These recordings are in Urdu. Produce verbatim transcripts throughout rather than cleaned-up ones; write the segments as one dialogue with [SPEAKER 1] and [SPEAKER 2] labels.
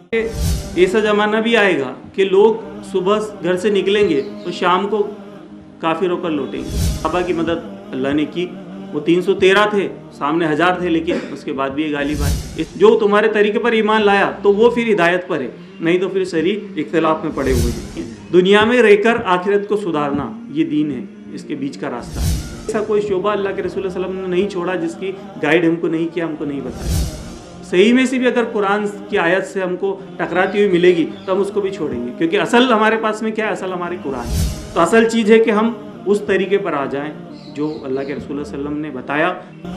[SPEAKER 1] ऐसा ज़माना भी आएगा कि लोग सुबह घर से निकलेंगे तो शाम को काफिर होकर लौटेंगे। सहाबा की मदद अल्लाह ने की, वो तीन सौ तेरह थे, सामने हज़ार थे, लेकिन उसके बाद भी ये गालिब आए। जो तुम्हारे तरीके पर ईमान लाया तो वो फिर हिदायत पर है, नहीं तो फिर शरीर इख्तिलाफ में पड़े हुए हैं। दुनिया में रहकर आखिरत को सुधारना ये दीन है, इसके बीच का रास्ता है। ऐसा कोई शोबा अल्लाह के रसूल सल्लल्लाहु अलैहि वसल्लम ने नहीं छोड़ा जिसकी गाइड हमको नहीं किया, हमको नहीं बताया। सही में से भी अगर कुरान की आयत से हमको टकराती हुई मिलेगी तो हम उसको भी छोड़ेंगे, क्योंकि असल हमारे पास में क्या है? असल हमारी कुरान है। तो असल चीज़ है कि हम उस तरीके पर आ जाएं जो अल्लाह के रसूल सल्लल्लाहु अलैहि वसल्लम ने बताया।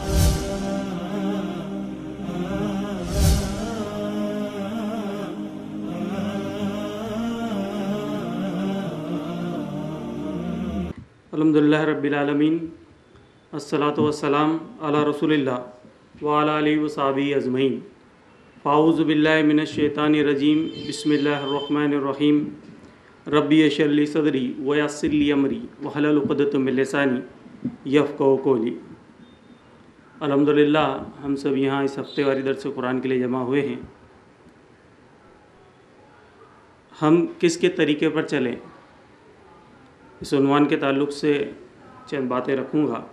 [SPEAKER 1] अल्हम्दुलिल्लाह रब्बिल आलमीन, अस्सलातु वस्सलाम अला रसूलिल्लाह व अला आलिहि व सहबिहि अजमईन। फ़ाऊज़ु बिल्लाहि मिनश शैतानिर रजीम, बिस्मिल्लाहिर रहमानिर रहीम। रब्बि यश्रह ली सदरी व यस्सिर ली अमरी वहलुल उक़दतम मिन लिसानी यफ़क़हू क़ौली। अल्हम्दुलिल्लाह, हम सब यहाँ इस हफ्ते वारी दर्स कुरान के लिए जमा हुए हैं। हम किसके तरीके पर चलें, इस उन्वान के ताल्लुक़ से चंद बातें रखूँगा।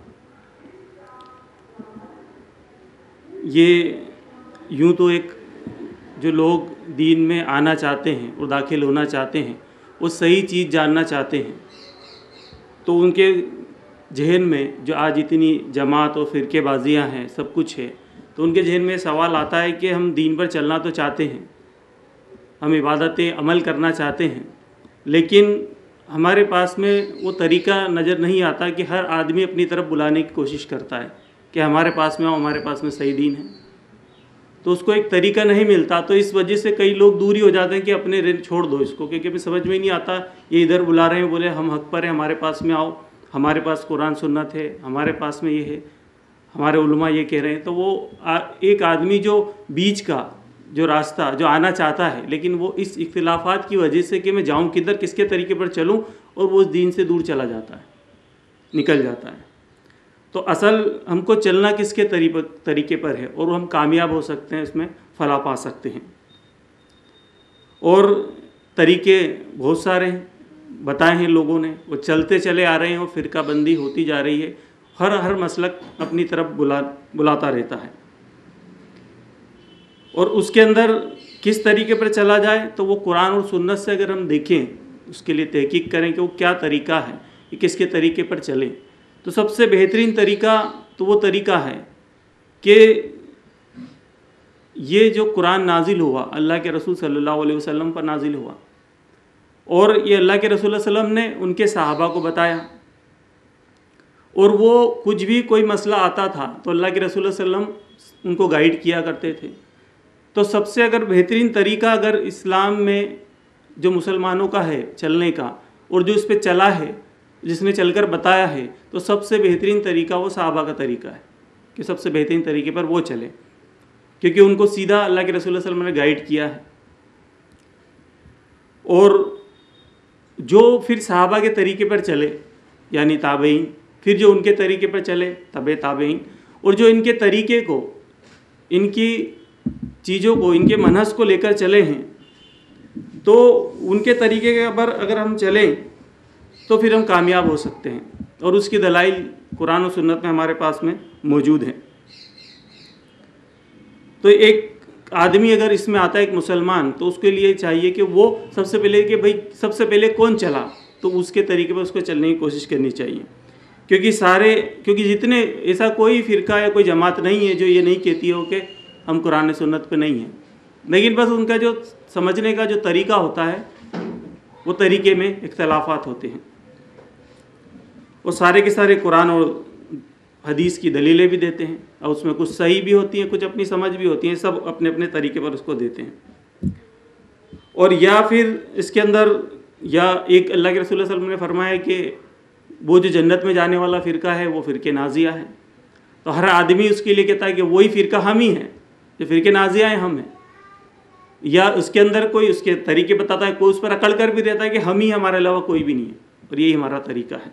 [SPEAKER 1] ये यूँ तो एक जो लोग दीन में आना चाहते हैं और दाखिल होना चाहते हैं, वो सही चीज़ जानना चाहते हैं, तो उनके जहन में जो आज इतनी जमात और फ़िरक़ेबाज़ियाँ हैं, सब कुछ है, तो उनके जहन में सवाल आता है कि हम दीन पर चलना तो चाहते हैं, हम इबादतें अमल करना चाहते हैं, लेकिन हमारे पास में वो तरीका नज़र नहीं आता कि हर आदमी अपनी तरफ बुलाने की कोशिश करता है कि हमारे पास में आओ, हमारे पास में सही दीन है, तो उसको एक तरीका नहीं मिलता। तो इस वजह से कई लोग दूरी हो जाते हैं कि अपने रेल छोड़ दो इसको, क्योंकि अभी समझ में नहीं आता, ये इधर बुला रहे हैं, बोले हम हक पर हैं, हमारे पास में आओ, हमारे पास कुरान सुन्नत है, हमारे पास में ये है, हमारे उलमा ये कह रहे हैं। तो वो आ, एक आदमी जो बीच का जो रास्ता जो आना चाहता है, लेकिन वो इस इख्तिलाफात की वजह से कि मैं जाऊँ किधर, किसके तरीके पर चलूँ, और वो उस दीन से दूर चला जाता है, निकल जाता है। तो असल हमको चलना किसके तरीके पर है और हम कामयाब हो सकते हैं, इसमें फलाह पा सकते हैं। और तरीके बहुत सारे हैं, बताए हैं लोगों ने, वो चलते चले आ रहे हैं और फ़िरका बंदी होती जा रही है। हर हर मसलक अपनी तरफ बुला बुलाता रहता है, और उसके अंदर किस तरीके पर चला जाए, तो वो कुरान और सुन्नत से अगर हम देखें, उसके लिए तहकीक करें कि वो क्या तरीका है, कि किसके तरीके पर चलें, तो सबसे बेहतरीन तरीका तो वो तरीका है कि ये जो कुरान नाजिल हुआ अल्लाह के रसूल सल्लल्लाहु अलैहि वसल्लम पर नाजिल हुआ, और ये अल्लाह के रसूल सल्लल्लाहु अलैहि वसल्लम ने उनके सहाबा को बताया, और वो कुछ भी कोई मसला आता था तो अल्लाह के रसूल सल्लल्लाहु अलैहि वसल्लम उनको गाइड किया करते थे। तो सबसे अगर बेहतरीन तरीका अगर इस्लाम में जो मुसलमानों का है चलने का, और जो इस पर चला है, जिसने चलकर बताया है, तो सबसे बेहतरीन तरीका वो सहाबा का तरीका है कि सबसे बेहतरीन तरीके पर वो चले, क्योंकि उनको सीधा अल्लाह के रसूल सल्लल्लाहु अलैहि वसल्लम ने गाइड किया है। और जो फिर सहाबा के तरीके पर चले यानी ताबईन, फिर जो उनके तरीके पर चले तबे ताबईन, और जो इनके तरीके को, इनकी चीज़ों को, इनके मनहज को लेकर चले हैं, तो उनके तरीके के पर अगर हम चलें तो फिर हम कामयाब हो सकते हैं, और उसकी दलाइल कुरान और सुन्नत में हमारे पास में मौजूद हैं। तो एक आदमी अगर इसमें आता है, एक मुसलमान, तो उसके लिए चाहिए कि वो सबसे पहले कि भाई सबसे पहले कौन चला, तो उसके तरीके पर उसको चलने की कोशिश करनी चाहिए, क्योंकि सारे क्योंकि जितने ऐसा कोई फ़िरका या कोई जमात नहीं है जो ये नहीं कहती हो कि हम कुरान सुन्नत पे नहीं हैं, लेकिन बस उनका जो समझने का जो तरीका होता है, वो तरीके में इख्तलाफात होते हैं। वो सारे के सारे कुरान और हदीस की दलीलें भी देते हैं, और उसमें कुछ सही भी होती हैं, कुछ अपनी समझ भी होती हैं, सब अपने अपने तरीके पर उसको देते हैं। और या फिर इसके अंदर या एक अल्लाह के रसूल सल्लल्लाहु अलैहि वसल्लम ने फरमाया कि वो जो जन्नत में जाने वाला फ़िरका है वो फ़िरके नाजिया है, तो हर आदमी उसके लिए कहता है कि वही फ़िरका हम ही हैं, जो फ़िरके नाजिया हैं हम हैं। या उसके अंदर कोई उसके तरीके बताता है, कोई उस पर अकड़ कर भी रहता है कि हम ही, हमारे अलावा कोई भी नहीं है, और यही हमारा तरीका है।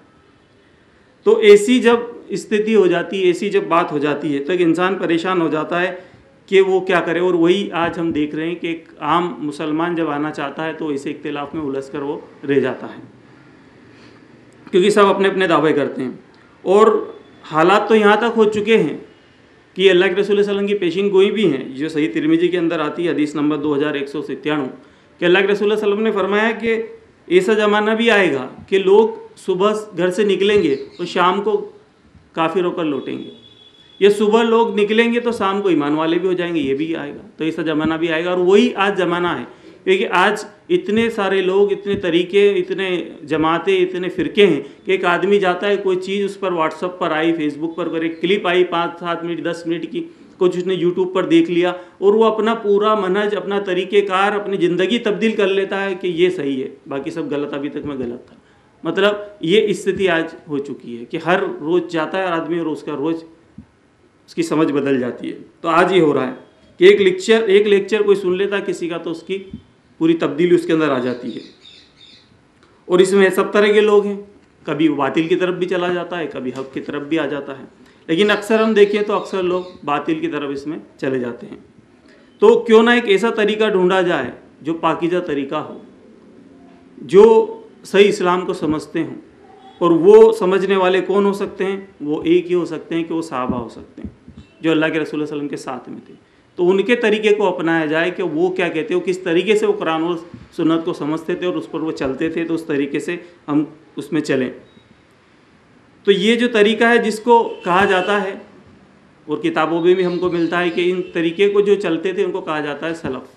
[SPEAKER 1] तो ऐसी जब स्थिति हो जाती है, ऐसी जब बात हो जाती है, तो एक इंसान परेशान हो जाता है کہ वो क्या करे। और वही आज हम देख रहे हैं कि एक आम मुसलमान जब आना चाहता है तो इसे इख्तिलाफ में उलझ कर वो रह जाता है, क्योंकि सब अपने अपने दावे करते हैं। और हालात तो यहाँ तक हो चुके हैं कि अल्लाह के रसूल सल्लल्लाहु अलैहि वसल्लम की पेशिन गोई भी हैं, जो सही तिरमिजी के अंदर आती है हदीस नंबर दो हज़ार एक सौ सत्तानवे, कि अल्लाह के रसूल सल्लल्लाहु अलैहि वसल्लम ने फरमाया कि ऐसा ज़माना भी आएगा कि लोग सुबह घर से निकलेंगे और शाम को काफिर होकर लौटेंगे, ये सुबह लोग निकलेंगे तो शाम को ईमान वाले भी हो जाएंगे, ये भी आएगा। तो ऐसा ज़माना भी आएगा और वही आज ज़माना है, क्योंकि आज इतने सारे लोग, इतने तरीके, इतने जमातें, इतने फ़िरके हैं कि एक आदमी जाता है, कोई चीज़ उस पर व्हाट्सअप पर आई, फेसबुक पर एक क्लिप आई पाँच सात मिनट दस मिनट की, कुछ उसने यूट्यूब पर देख लिया और वो अपना पूरा मनहज, अपना तरीक़ेकार, अपनी ज़िंदगी तब्दील कर लेता है कि ये सही है, बाकी सब गलत, अभी तक मैं गलत था। मतलब ये स्थिति आज हो चुकी है कि हर रोज़ जाता है आदमी और उसका रोज़ उसकी समझ बदल जाती है। तो आज ये हो रहा है कि एक लेक्चर एक लेक्चर कोई सुन लेता है किसी का तो उसकी पूरी तब्दीली उसके अंदर आ जाती है। और इसमें सब तरह के लोग हैं, कभी वो बातिल की तरफ भी चला जाता है, कभी हक़ की तरफ भी आ जाता है, लेकिन अक्सर हम देखें तो अक्सर लोग बातिल की तरफ इसमें चले जाते हैं। तो क्यों ना एक ऐसा तरीका ढूंढा जाए जो पाकीज़ा तरीका हो, जो सही इस्लाम को समझते हों। और वो समझने वाले कौन हो सकते हैं? वो एक ही हो सकते हैं कि वो सहाबा हो सकते हैं जो अल्लाह के रसूल सल्लल्लाहु अलैहि वसल्लम के साथ में थे। तो उनके तरीके को अपनाया जाए कि वो क्या कहते हो, किस तरीके से वो कुरान और सुन्नत को समझते थे और उस पर वो चलते थे, तो उस तरीके से हम उसमें चलें। तो ये जो तरीका है जिसको कहा जाता है और किताबों में भी हमको मिलता है कि इन तरीके को जो चलते थे उनको कहा जाता है सलफ़,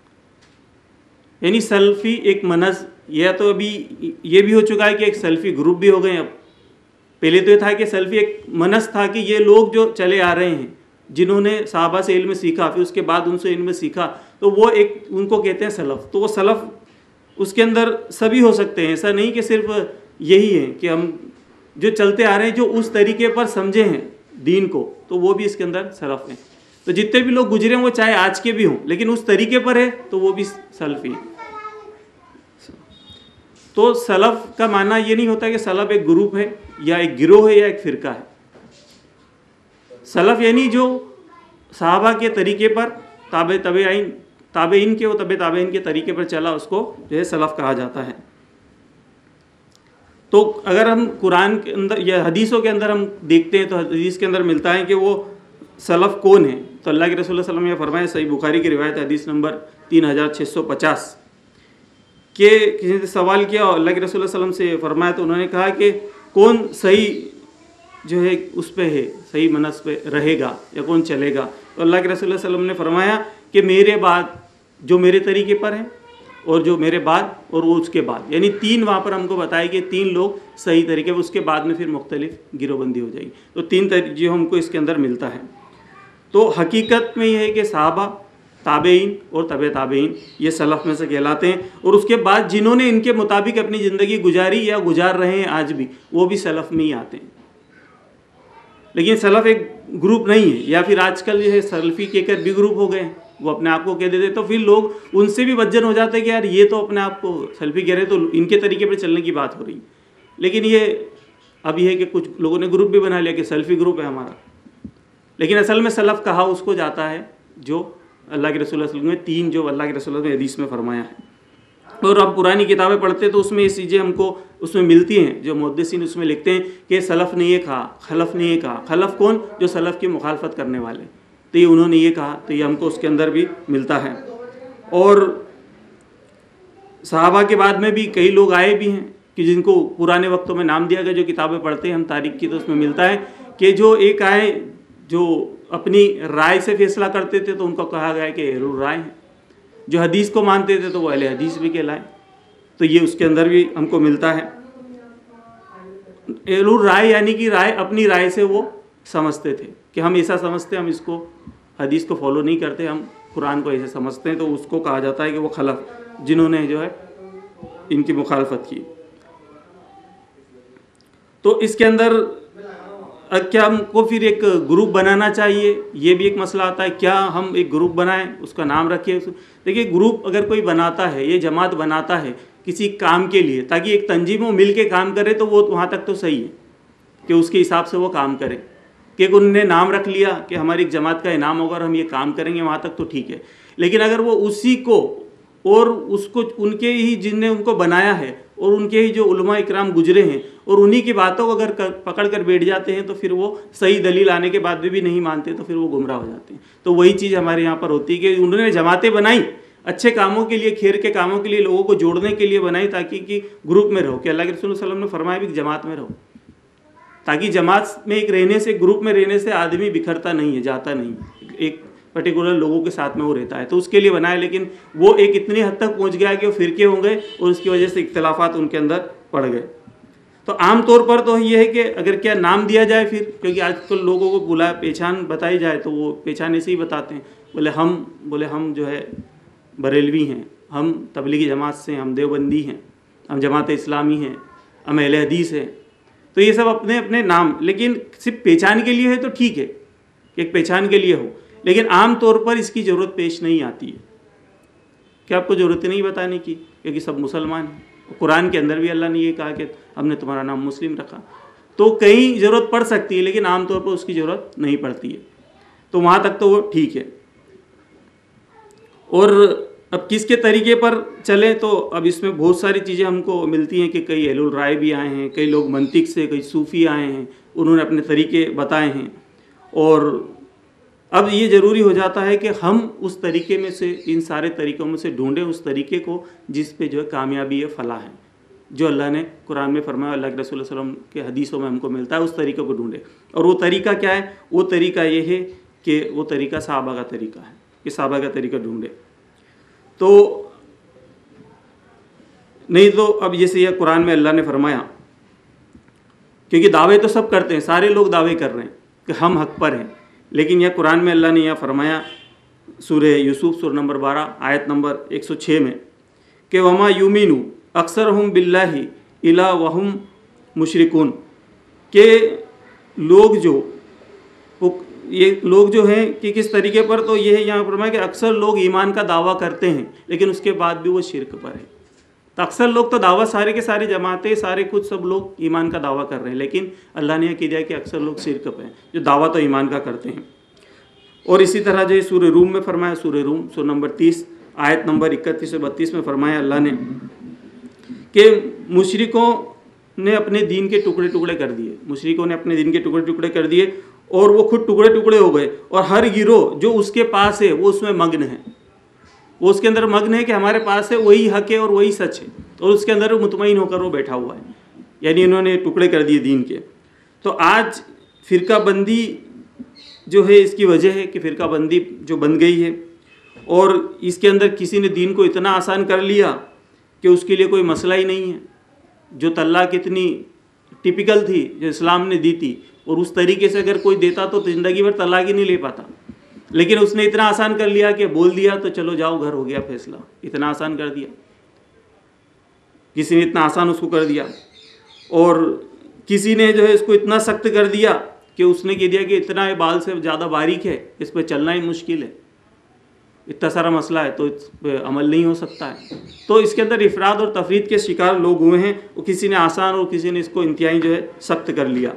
[SPEAKER 1] यानी सल्फ़ी एक मनज। यह तो अभी ये भी हो चुका है कि एक सल्फ़ी ग्रुप भी हो गए। अब पहले तो ये था कि सल्फ़ी एक मनज था कि ये लोग जो चले आ रहे हैं जिन्होंने सहाबा से इल्म सीखा, फिर उसके बाद उनसे इल्म सीखा, तो वो एक उनको कहते हैं सलफ़। तो वो सलफ़ उसके अंदर सभी हो सकते हैं, ऐसा नहीं कि सिर्फ यही है कि हम जो चलते आ रहे हैं, जो उस तरीके पर समझे हैं दीन को, तो वो भी इसके अंदर सलफ़ हैं। तो जितने भी लोग गुजरे हैं वो चाहे आज के भी हों, लेकिन उस तरीके पर है तो वो भी सलफ़ी है। तो सलफ़ का माना ये नहीं होता कि सलफ़ एक ग्रुप है या एक गिरोह है या एक फ़िरका है। सलफ़ यानी जो सहाबा के तरीके पर ताबे तबेइन ताबेइन के वो तबे ताबेइन के तरीके पर चला, उसको जो है सलफ़ कहा जाता है। तो अगर हम कुरान के अंदर या हदीसों के अंदर हम देखते हैं तो हदीस के अंदर मिलता है कि वो सलफ़ कौन है। तो अल्लाह के रसूल सल्लल्लाहु अलैहि वसल्लम ने फरमाया, सही बुखारी की रिवायत हदीस नंबर तीन हज़ार छः सौ पचास, कि किसी ने सवाल किया और अल्लाह के रसूल सल्लल्लाहु अलैहि वसल्लम से फरमाया, तो उन्होंने कहा कि कौन सही जो है उस पे है, सही मनस पे रहेगा या कौन चलेगा। तो अल्लाह के रसूल सल्लल्लाहु अलैहि वसल्लम ने फरमाया कि मेरे बाद जो मेरे तरीके पर हैं और जो मेरे बाद और वो उसके बाद, यानी तीन वहाँ पर हमको बताया कि तीन लोग सही तरीके पर, उसके बाद में फिर मुख्तलिफ गिरोबंदी हो जाएगी। तो तीन तरीके हमको इसके अंदर मिलता है। तो हकीकत में ये है कि सहाबा, ताबेइन और तबे ताबेइन ये सलफ़ में से कहलाते हैं, और उसके बाद जिन्होंने इनके मुताबिक अपनी ज़िंदगी गुजारी या गुजार रहे हैं आज भी, वो भी सलफ़ में ही आते हैं। लेकिन सलफ़ एक ग्रुप नहीं है, या फिर आजकल जो है सल्फ़ी कहकर भी ग्रुप हो गए हैं, वो अपने आप को कह देते, तो फिर लोग उनसे भी वज्जन हो जाते हैं कि यार ये तो अपने आप को सल्फ़ी कह रहे, तो इनके तरीके पर चलने की बात हो रही। लेकिन ये अब ये है कि कुछ लोगों ने ग्रुप भी बना लिया कि सल्फ़ी ग्रुप है हमारा, लेकिन असल में सलफ़ कहा उसको जाता है जो अल्लाह के रसूल सल्लल्लाहु अलैहि वसल्लम ने तीन जो अल्लाह के रसूल ने हदीस में फरमाया है। और अब पुरानी किताबें पढ़ते तो उसमें ये चीज़ें हमको उसमें मिलती हैं, जो मुहद्दिसीन उसमें लिखते हैं कि सलफ़ ने ये कहा, खलफ़ ने ये कहा। खलफ़ कौन? जो सलफ़ की मुखालफत करने वाले, तो ये उन्होंने ये कहा, तो ये हमको उसके अंदर भी मिलता है। और सहाबा के बाद में भी कई लोग आए भी हैं कि जिनको पुराने वक्तों में नाम दिया गया, जो किताबें पढ़ते हैं हम तारीख़ की, तो उसमें मिलता है कि जो एक आए जो अपनी राय से फैसला करते थे, तो उनको कहा गया है कि अहलुर राय हैं। जो हदीस को मानते थे तो वो अहले हदीस भी कहलाए, तो ये उसके अंदर भी हमको मिलता है। अहलुर राय यानी कि राय, अपनी राय से वो समझते थे कि हम ऐसा समझते, हम इसको हदीस को फॉलो नहीं करते, हम कुरान को ऐसे समझते हैं, तो उसको कहा जाता है कि वो खलफ, जिन्होंने जो है इनकी मुखालफत की। तो इसके अंदर क्या हमको फिर एक ग्रुप बनाना चाहिए, ये भी एक मसला आता है। क्या हम एक ग्रुप बनाएं, उसका नाम रखें? देखिए, ग्रुप अगर कोई बनाता है, ये जमात बनाता है किसी काम के लिए, ताकि एक तंजीम हो मिल के काम करे, तो वो वहाँ तक तो सही है कि उसके हिसाब से वो काम करे। کہ उन्होंने नाम रख लिया कि हमारी एक जमात का इनाम होगा और हम ये काम करेंगे, वहाँ तक तो ठीक है। लेकिन अगर वो उसी को और उसको उनके ही जिनने उनको बनाया है और उनके ही जो उलमा इकराम गुजरे हैं और उन्हीं की बातों को अगर कर, पकड़ कर बैठ जाते हैं तो फिर वो सही दलील आने के बाद भी, भी नहीं मानते, तो फिर वो गुमराह हो जाते हैं। तो वही चीज़ हमारे यहाँ पर होती है कि उन्होंने जमातें बनाई अच्छे कामों के लिए, खैर के कामों के लिए, लोगों को जोड़ने के लिए बनाई, ताकि कि ग्रुप में रहो, कि अल्लाह के रसूल सल्लल्लाहु अलैहि वसल्लम ने फरमाया भी कि जमात में रहो, ताकि जमात में एक रहने से, ग्रुप में रहने से आदमी बिखरता नहीं है, जाता नहीं है, एक पर्टिकुलर लोगों के साथ में वो रहता है, तो उसके लिए बनाया। लेकिन वो एक इतनी हद तक पहुंच गया कि वो फिरके हो गए और उसकी वजह से इख्तलाफात उनके अंदर पड़ गए। तो आम तौर पर तो ये है कि अगर क्या नाम दिया जाए फिर, क्योंकि आजकल तो लोगों को बुला पहचान बताई जाए तो वो पहचान ऐसे ही बताते हैं, बोले हम बोले हम जो है बरेलवी हैं, हम तबलीगी जमात से हैं, हम देवबंदी हैं, हम जमात इस्लामी हैं, हम अहले हदीस हैं। तो ये सब अपने अपने नाम, लेकिन सिर्फ पहचान के लिए है तो ठीक है कि एक पहचान के लिए हो, लेकिन आम तौर पर इसकी ज़रूरत पेश नहीं आती है कि आपको ज़रूरत नहीं बताने की, क्योंकि सब मुसलमान हैं। कुरान के अंदर भी अल्लाह ने ये कहा कि हमने तुम्हारा नाम मुस्लिम रखा। तो कहीं ज़रूरत पड़ सकती है, लेकिन आम तौर पर उसकी ज़रूरत नहीं पड़ती है, तो वहाँ तक तो वो ठीक है। और अब किसके तरीके पर चले, तो अब इसमें बहुत सारी चीज़ें हमको मिलती हैं कि कई अहलुल राय भी आए हैं, कई लोग मंतिक से, कई सूफ़ी आए हैं, उन्होंने अपने तरीके बताए हैं। और अब ये ज़रूरी हो जाता है कि हम उस तरीके में से, इन सारे तरीक़ों में से ढूंढें उस तरीके को जिस पे जो है कामयाबी है, फलाह है, जो अल्लाह ने कुरान में फरमाया, अल्लाह के रसूल सल्लल्लाहु अलैहि वसल्लम के हदीसों में हमको मिलता है, उस तरीक़े को ढूंढें। और वो तरीक़ा क्या है? वो तरीक़ा ये है कि वो तरीक़ा सहाबा का तरीक़ा है, कि सहाबा का तरीक़ा ढूंढें। तो नहीं तो अब जैसे यह कुरान में अल्लाह ने फरमाया, क्योंकि दावे तो सब करते हैं, सारे लोग दावे कर रहे हैं कि हम हक़ पर हैं, लेकिन यह कुरान में अल्लाह ने यह फरमाया सूरह यूसुफ सूरह नंबर बारह आयत नंबर एक सौ छः में कि वमा युमिनु अक्सर हम बिल्लाहि इला वहुम मुशरिकून, के लोग जो ये लोग जो हैं कि किस तरीके पर, तो ये है यहाँ फरमाया कि अक्सर लोग ईमान का दावा करते हैं लेकिन उसके बाद भी वो शिरक पर है। तो अक्सर लोग तो दावा, सारे के सारे जमातें, सारे कुछ सब लोग ईमान का दावा कर रहे हैं, लेकिन अल्लाह ने यह कह दिया कि अक्सर लोग शिरक पर हैं, जो दावा तो ईमान का करते हैं। और इसी तरह जो सूरह रूम में फरमाया, सूरह रूम सूरह नंबर तीस आयत नंबर इकतीस से बत्तीस में फरमाया अल्लाह ने कि मुशरिकों ने अपने दीन के टुकड़े टुकड़े कर दिए, मुशरिकों ने अपने दीन के टुकड़े टुकड़े कर दिए और वो खुद टुकड़े टुकड़े हो गए, और हर गिरोह जो उसके पास है वो उसमें मग्न है, वो उसके अंदर मग्न है कि हमारे पास है वही हक है और वही सच है, और उसके अंदर वो मुतमईन होकर वो बैठा हुआ है, यानी इन्होंने टुकड़े कर दिए दीन के। तो आज फ़िरका बंदी जो है, इसकी वजह है कि फ़िरका बंदी जो बन गई है, और इसके अंदर किसी ने दीन को इतना आसान कर लिया कि उसके लिए कोई मसला ही नहीं है। जो तलाक इतनी टिपिकल थी जो इस्लाम ने दी थी, और उस तरीके से अगर कोई देता तो ज़िंदगी भर तलाक ही नहीं ले पाता, लेकिन उसने इतना आसान कर लिया कि बोल दिया तो चलो जाओ घर, हो गया फैसला, इतना आसान कर दिया, किसी ने इतना आसान उसको कर दिया। और किसी ने जो है इसको इतना सख्त कर दिया कि उसने कह दिया कि इतना ये बाल से ज़्यादा बारीक है, इस पर चलना ही मुश्किल है, इतना सारा मसला है तो इस पर अमल नहीं हो सकता है। तो इसके अंदर इफराद और तफरीद के शिकार लोग हुए हैं, और किसी ने आसान और किसी ने इसको इंतहाई जो है सख्त कर लिया।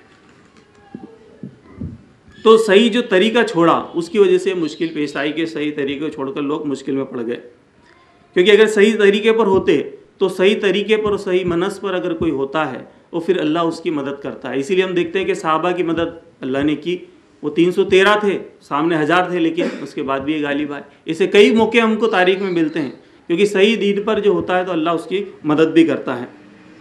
[SPEAKER 1] तो सही जो तरीका छोड़ा उसकी वजह से मुश्किल पेश आई कि सही तरीके को छोड़कर लोग मुश्किल में पड़ गए। क्योंकि अगर सही तरीके पर होते तो सही तरीके पर और सही मनस पर अगर कोई होता है तो फिर अल्लाह उसकी मदद करता है। इसीलिए हम देखते हैं कि सहाबा की मदद अल्लाह ने की, वो तीन सौ तेरह थे, सामने हज़ार थे, लेकिन उसके बाद भी ये गालिब आए। इसे कई मौके हमको तारीख़ में मिलते हैं, क्योंकि सही दीन पर जो होता है तो अल्लाह उसकी मदद भी करता है।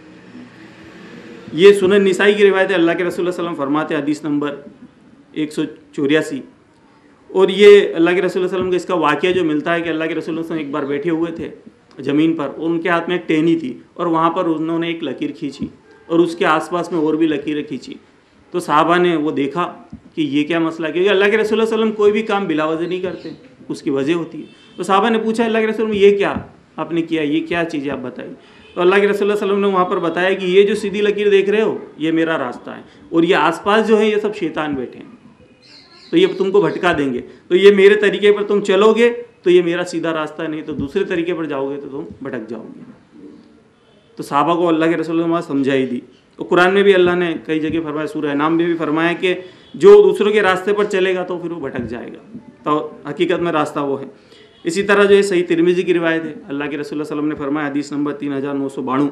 [SPEAKER 1] ये सुनन निसाई की रिवायत है, अल्लाह के रसूल सल्लल्लाहु अलैहि वसल्लम फरमाते, हदीस नंबर एक सौ चौरासी। और ये अल्लाह के रसूल सल्लल्लाहु अलैहि वसल्लम का इसका वाक़या जो मिलता है कि अल्लाह के रसूल सल्लल्लाहु अलैहि वसल्लम एक बार बैठे हुए थे ज़मीन पर, और उनके हाथ में एक टहनी थी, और वहाँ पर उन्होंने एक लकीर खींची और उसके आसपास में और भी लकीरें खींची। तो साहबा ने वो देखा कि ये क्या मसला, क्योंकि अल्लाह के रसूल सल्लल्लाहु अलैहि वसल्लम कोई भी काम बिला वजह नहीं करते, उसकी वजह होती है। तो साहबा ने पूछा, अल्लाह के रसूल ये क्या आपने किया, ये क्या चीज़ है आप बताइए। तो अल्लाह के रसूल सल्लल्लाहु अलैहि वसल्लम ने वहाँ पर बताया कि ये जो सीधी लकीर देख रहे हो ये मेरा रास्ता है, और ये आसपास जो है ये सब शैतान बैठे हैं, तो ये तुमको भटका देंगे। तो ये मेरे तरीके पर तुम चलोगे तो ये मेरा सीधा रास्ता है, नहीं तो दूसरे तरीके पर जाओगे तो तुम भटक जाओगे। तो साहबा को अल्लाह के रसूल ने समझाई दी। तो कुरान में भी अल्लाह ने कई जगह फरमाया, सूरह अनाम में भी फरमाया कि जो दूसरों के रास्ते पर चलेगा तो फिर वो भटक जाएगा। तो हकीकत में रास्ता वो है। इसी तरह जो है सही तिरमिज़ी की रिवायत है, अल्लाह के रसूल सल्लल्लाहु अलैहि वसल्लम ने फरमाया, हदीस नंबर तीन हज़ार नौ सौ बानवे,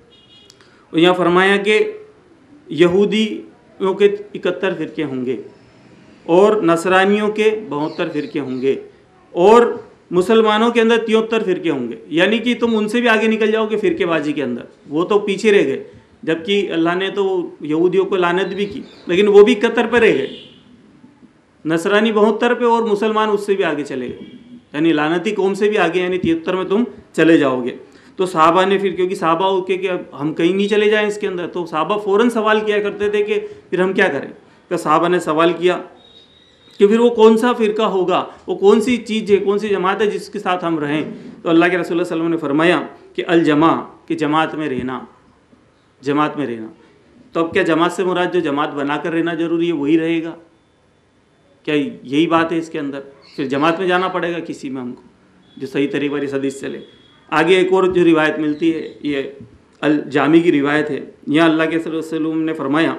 [SPEAKER 1] और यहाँ फरमाया कि यहूदियों के इकहत्तर फ़िरके होंगे और नसरानियों के बहत्तर फ़िरके होंगे और मुसलमानों के अंदर तिहत्तर फ़िरके होंगे। यानी कि तुम उनसे भी आगे निकल जाओगे फ़िरकेबाजी के अंदर, वो तो पीछे रह गए, जबकि अल्लाह ने तो यहूदियों को लानत भी की, लेकिन वो भी इकहत्तर पर रह गए, नसरानी बहत्तर पे और मुसलमान उससे भी आगे चले गए, यानी लानती कौम से भी आगे, यानी तिहत्तर में तुम चले जाओगे। तो साहबा ने फिर, क्योंकि साहबा के कि हम कहीं नहीं चले जाएं इसके अंदर, तो साहबा फ़ौरन सवाल किया करते थे कि फिर हम क्या करें। तो साहबा ने सवाल किया कि फिर वो कौन सा फ़िरका होगा, वो कौन सी चीज़ है, कौन सी जमात है जिसके साथ हम रहें। तो अल्लाह के रसूल सल्लल्लाहु अलैहि वसल्लम ने फरमाया कि अल जमा, कि जमात में रहना, जमात में रहना। तो अब क्या जमात से मुराद जो जमात बनाकर रहना ज़रूरी है वही रहेगा, क्या यही बात है इसके अंदर? फिर जमात में जाना पड़ेगा किसी में हमको, जो सही तरीके पर इस हदीस चले। आगे एक और जो रिवायत मिलती है, ये अल जामी की रिवायत है। यहाँ अल्लाह के रसूल सल्लल्लाहु अलैहि वसल्लम ने फरमाया,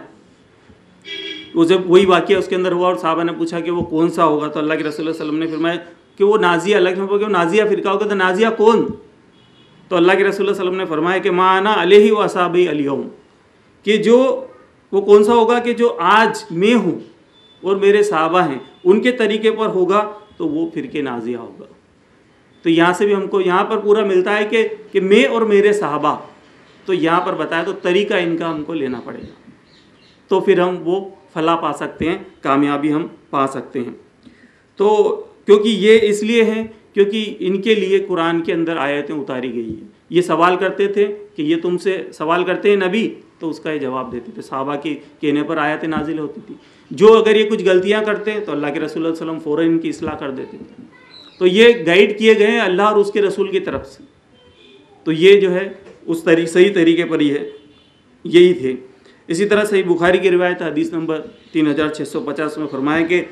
[SPEAKER 1] वो जब वही वाक़या उसके अंदर हुआ और साहबा ने पूछा कि वो कौन सा होगा, तो अल्लाह के रसूल सल्लल्लाहु अलैहि वसल्लम ने फरमाया कि वो नाजिया, अल्लाह के रसूल नाजिया फ़िरका होगा। तो नाजिया कौन? तो अल्लाह के रसूल सल्लल्लाहु अलैहि वसल्लम ने फरमाया कि माना अलैहि व असहाबी अल-यौम, कि जो वो कौन सा होगा कि जो आज मैं हूँ और मेरे साहबा हैं उनके तरीके पर होगा, तो वो फ़िरके नाजिया होगा। तो यहाँ से भी हमको यहाँ पर पूरा मिलता है कि कि मैं और मेरे साहबा, तो यहाँ पर बताया तो तरीका इनका हमको लेना पड़ेगा, तो फिर हम वो फला पा सकते हैं, कामयाबी हम पा सकते हैं। तो क्योंकि ये इसलिए हैं क्योंकि इनके लिए कुरान के अंदर आयतें उतारी गई हैं। ये सवाल करते थे कि ये तुमसे सवाल करते हैं नबी, तो उसका ये जवाब देते थे, साहबा के कहने पर आयतें नाजिल होती थी। जो अगर ये कुछ गलतियाँ करते हैं तो अल्लाह के रसूल सल्लल्लाहु अलैहि वसल्लम फ़ौरन इनकी इस्लाह कर देते थे। तो ये गाइड किए गए हैं अल्लाह और उसके रसूल की तरफ से, तो ये जो है उस तरी सही तरीके पर ही है, यही थे। इसी तरह सही बुखारी की रिवायत हदीस नंबर तीन हज़ार छः सौ पचास में फरमाया कि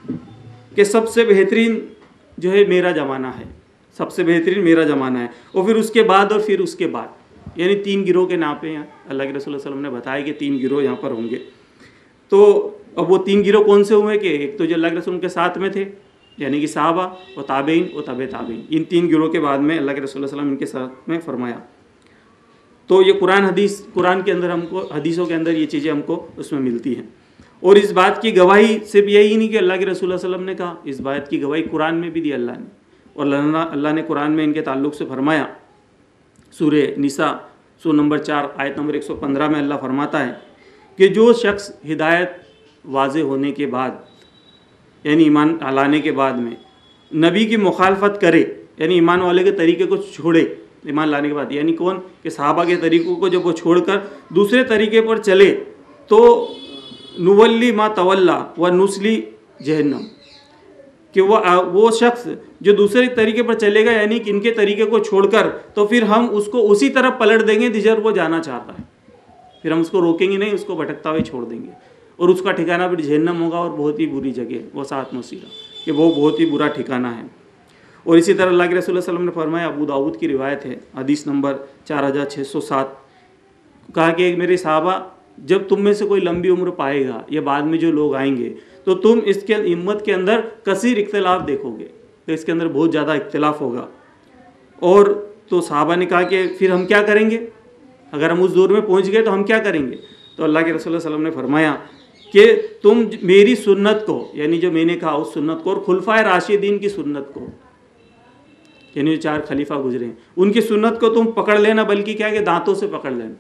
[SPEAKER 1] कि सबसे बेहतरीन जो है मेरा ज़माना है, सबसे बेहतरीन मेरा ज़माना है, और फिर उसके बाद और फिर उसके बाद, यानी तीन गिरोह के नाम पे यहाँ अल्लाह के रसूल सल्लल्लाहु अलैहि वसल्लम ने बताया कि तीन गिरोह यहाँ पर होंगे। तो अब वो तीन गिरोह कौन से हुए कि एक तो जो अल्लाह के रसूल के साथ में थे, यानी कि साहबा व ताबेइन व तबे ताबेइन, इन तीन गिरोह के बाद में अल्लाह के रसूल सल्लल्लाहु अलैहि वसल्लम इनके साथ में फरमाया। तो ये कुरान हदीस कुरान के अंदर हमको, हदीसों के अंदर ये चीज़ें हमको उसमें मिलती हैं। और इस बात की गवाही सिर्फ यही नहीं कि अल्लाह के रसूल सल्लल्लाहु अलैहि वसल्लम ने कहा, इस बात की गवाही कुरान में भी दी अल्लाह ने। और अल्लाह ने कुरान में इनके ताल्लुक़ से फरमाया, सूरे निसा सू नंबर चार आयत नंबर एक सौ पंद्रह में अल्लाह फरमाता है कि जो शख्स हिदायत वाज़े होने के बाद, यानी ईमान लाने के बाद में नबी की मुखालफत करे, यानी ईमान वाले के तरीके को छोड़े ईमान लाने के बाद, यानी कौन कि साहबा के तरीक़ों को जब वो छोड़कर दूसरे तरीके पर चले, तो नुवल्ली मा तवल्ला व नुस्ली जहन्नम, कि वो वो शख्स जो दूसरे तरीके पर चलेगा, यानी कि इनके तरीके को छोड़कर, तो फिर हम उसको उसी तरफ पलट देंगे जिधर वो जाना चाहता है। फिर हम उसको रोकेंगे नहीं, उसको भटकता हुए छोड़ देंगे, और उसका ठिकाना भी जहन्नम होगा, और बहुत ही बुरी जगह, वो सात मसीरा, कि वो बहुत ही बुरा ठिकाना है। और इसी तरह अल्लाह के रसूल सल्लल्लाहु अलैहि वसल्लम ने फरमाया, अबू दाऊद की रिवायत है हदीस नंबर चार हज़ार छः सौ सात, कहा कि मेरे साहबा, जब तुम में से कोई लंबी उम्र पाएगा या बाद में जो लोग आएंगे, तो तुम इसके हिम्मत के अंदर कसीर इख्तिलाफ देखोगे, तो इसके अंदर बहुत ज़्यादा इख्तिलाफ होगा। और तो साहबा ने कहा कि फिर हम क्या करेंगे, अगर हम उस दौर में पहुंच गए तो हम क्या करेंगे? तो अल्लाह के रसूल सल्लल्लाहु अलैहि वसल्लम ने फरमाया कि तुम मेरी सुन्नत को, यानी जो मैंने कहा उस सुन्नत को, और खुलफाए राशिदीन की सुन्नत को, यानी जो चार खलीफा गुजरे हैं उनकी सुन्नत को तुम पकड़ लेना, बल्कि क्या है कि दांतों से पकड़ लेना,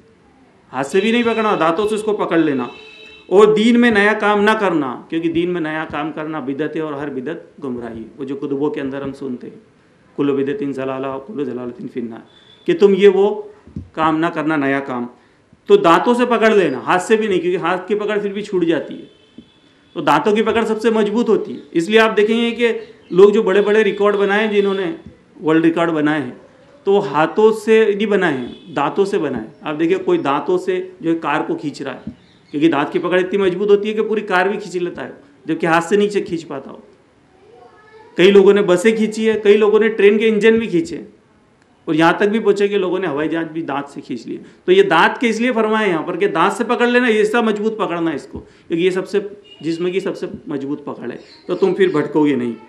[SPEAKER 1] हाथ से भी नहीं पकड़ना, दांतों से उसको पकड़ लेना। और दीन में नया काम ना करना, क्योंकि दीन में नया काम करना बिदत है, और हर बिदत गुमराही है। वो जो कुतुबों के अंदर हम सुनते हैं, कुल्लु बिदतिन ज़लाला कुल्लु ज़लालतिन फिन्नार, कि तुम ये वो काम ना करना, नया काम। तो दांतों से पकड़ लेना, हाथ से भी नहीं, क्योंकि हाथ की पकड़ फिर भी छूट जाती है, तो दांतों की पकड़ सबसे मजबूत होती है। इसलिए आप देखेंगे कि लोग जो बड़े बड़े रिकॉर्ड बनाए, जिन्होंने वर्ल्ड रिकॉर्ड बनाए हैं, तो हाथों से नहीं बनाए हैं, दांतों से बनाए। आप देखिए कोई दांतों से जो है कार को खींच रहा है, क्योंकि दांत की पकड़ इतनी मजबूत होती है कि पूरी कार भी खींच लेता है, जबकि हाथ से नीचे खींच पाता हो। कई लोगों ने बसें खींची है, कई लोगों ने ट्रेन के इंजन भी खींचे, اور یہاں تک بھی پہنچے کہ لوگوں نے ہوائی جہاز بھی دانت سے کھینچ لیے. تو یہ دانت کے اس لیے فرمایا یہاں پر کہ دانت سے پکڑ لینا, یہ سب مضبوط پکڑنا ہے اس کو, کیونکہ یہ سب سے جسم کی سب سے مضبوط پکڑ ہے, تو تم پھر بھٹکو گے نہیں.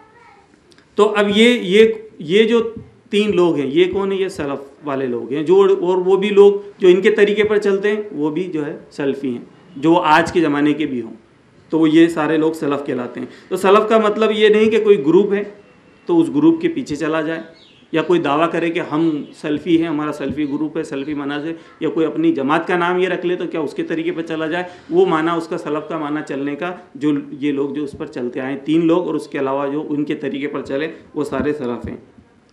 [SPEAKER 1] تو اب یہ یہ یہ جو تین لوگ ہیں, یہ کون ہیں؟ یہ سلف والے لوگ ہیں, جو اور وہ بھی لوگ جو ان کے طریقے پر چلتے ہیں وہ بھی جو ہے سلفی ہیں, جو آج کے زمانے کے بھی ہوں, تو وہ یہ سارے لوگ سلف کہلاتے ہیں. تو سلف کا مطلب یہ نہیں کہ کوئی گروپ ہے تو اس گروپ کے پیچھے چلا جائے, یا کوئی دعویٰ کرے کہ ہم سلفی ہیں, ہمارا سلفی گروپ ہے, سلفی منہج ہے, یا کوئی اپنی جماعت کا نام یہ رکھ لے تو کیا اس کے طریقے پر چلا جائے. وہ معنی اس کا سلف کا معنی چلنے کا, جو یہ لوگ جو اس پر چلتے آئے تین لوگ اور اس کے علاوہ جو ان کے طریقے پر چلے وہ سارے سلف ہیں.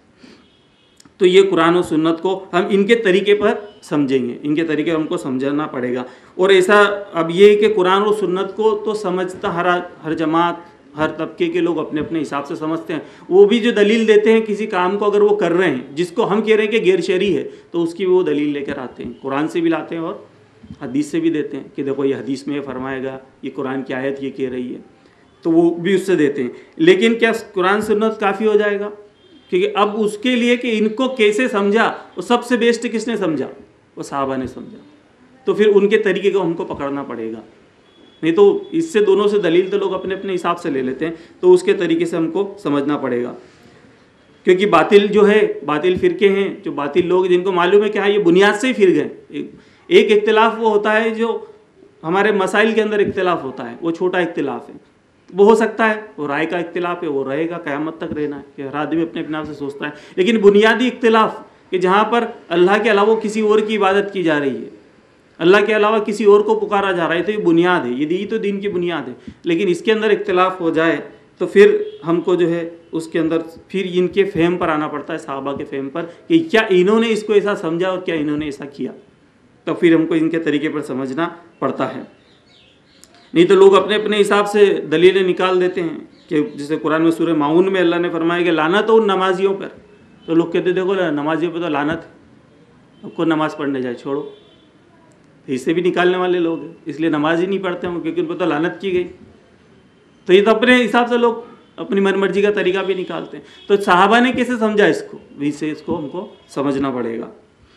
[SPEAKER 1] تو یہ قرآن و سنت کو ہم ان کے طریقے پر سمجھیں گے, ان کے طریقے ہم کو سمجھنا پڑے گا. اور ایسا اب یہ کہ قرآن و سنت کو تو سمجھتا ہر ہر جماعت ہر طبقے کے لوگ اپنے اپنے حساب سے سمجھتے ہیں. وہ بھی جو دلیل دیتے ہیں کسی کام کو اگر وہ کر رہے ہیں جس کو ہم کہہ رہے ہیں کہ غیر شرعی ہے, تو اس کی وہ دلیل لے کر آتے ہیں, قرآن سے بھی لاتے ہیں اور حدیث سے بھی دیتے ہیں کہ دیکھو یہ حدیث میں یہ فرمائے گا, یہ قرآن کی آیت یہ کہہ رہی ہے, تو وہ بھی اس سے دیتے ہیں. لیکن کیا قرآن سنت کافی ہو جائے گا؟ کیونکہ اب اس کے لیے کہ ان کو کیسے سمجھا, وہ سب سے بیسٹ کس نے سمجھا؟ وہ صحابہ نے سمجھا. تو پھر ان کے طریقے کو ہم کو پکڑنا پڑے گا, نہیں تو اس سے دونوں سے دلیل تو لوگ اپنے اپنے حساب سے لے لیتے ہیں, تو اس کے طریقے سے ہم کو سمجھنا پڑے گا. کیونکہ باطل جو ہے, باطل فرقے ہیں, جو باطل لوگ جن کو معلوم ہے کہ ہاں یہ بنیاد سے ہی پھر گئے. ایک اختلاف وہ ہوتا ہے جو ہمارے مسائل کے اندر اختلاف ہوتا ہے, وہ چھوٹا اختلاف ہے, وہ ہو سکتا ہے, وہ رائے کا اختلاف ہے, وہ رہے گا, قیامت تک رہنا ہے کہ ہر آدمی اپنے اپنے آپ سے سوچتا ہے. لیکن بنیادی اختلاف کہ جہاں پر اللہ کے علاوہ کسی اور کی عبادت کی جا رہی ہے, اللہ کے علاوہ کسی اور کو پکارا جا رہا ہے, تو یہ بنیاد ہے, یہ تو دین کی بنیاد ہے. لیکن اس کے اندر اختلاف ہو جائے تو پھر ہم کو جو ہے اس کے اندر پھر ان کے فہم پر آنا پڑتا ہے, صحابہ کے فہم پر, کہ کیا انہوں نے اس کو ایسا سمجھا اور کیا انہوں نے ایسا کیا, تو پھر ہم کو ان کے طریقے پر سمجھنا پڑتا ہے. نہیں تو لوگ اپنے اپنے حساب سے دلیلیں نکال دیتے ہیں, کہ جیسے قرآن میں سورہ ماؤن میں اللہ نے فرمایا کہ لعنت ہو ان نمازیوں پر, تو لوگ کہتے دیکھو نمازیوں پہ تو لعنت, اب کو نماز پڑھنے جائے چھوڑو. حصے بھی نکالنے والے لوگ ہیں, اس لیے نماز ہی نہیں پڑھتے ہوں کیونکہ ان پہ تو لعنت کی گئی. تو یہ تو اپنے حساب سے لوگ اپنی من مرضی کا طریقہ بھی نکالتے ہیں. تو صحابہ نے کیسے سمجھا اس کو, اس سے اس کو ہم کو سمجھنا پڑے گا.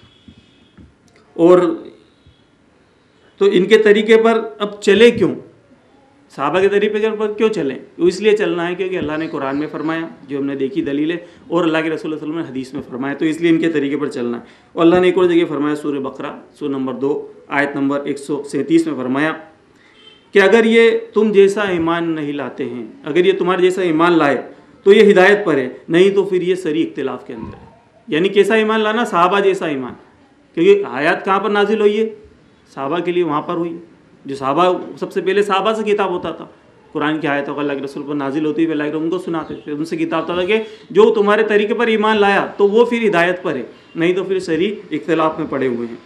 [SPEAKER 1] اور تو ان کے طریقے پر اب چلے کیوں, صحابہ کے طریقے پر کیوں چلیں؟ تو اس لیے چلنا ہے کیونکہ اللہ نے قرآن میں فرمایا, جو ہم نے دیکھی دلیل ہے, اور اللہ کے رسول صلی اللہ علیہ وسلم نے حدیث میں فرمایا, تو اس لیے ان کے طریقے پر چلنا ہے. اور اللہ نے ایک اور جگہ فرمایا سورہ بقرہ سورہ نمبر دو آیت نمبر ایک سو سینتیس میں فرمایا کہ اگر یہ تم جیسا ایمان نہیں لاتے ہیں, اگر یہ تمہارے جیسا ایمان لائے تو یہ ہدایت پر ہے, نہیں تو پھر یہ سری اختلاف کے اندر ہے. یعنی کیسا ایمان لانا؟ صحابہ جیسا ایمان, کیونکہ آیات کہاں پر نازل ہوئی ہے؟ صحابہ کے لیے وہاں پر ہوئی. جو صحابہ, سب سے پہلے صحابہ سے کتاب ہوتا تھا, قرآن کی آیتوں کا اللہ کے رسول پر نازل ہوتی ہے, اللہ کے ان کو سناتے تھے, ان سے کتاب تھا کہ جو تمہارے طریقے پر ایمان لایا تو وہ پھر ہدایت پر ہے, نہیں تو پھر سری اختلاف میں پڑے ہوئے ہیں.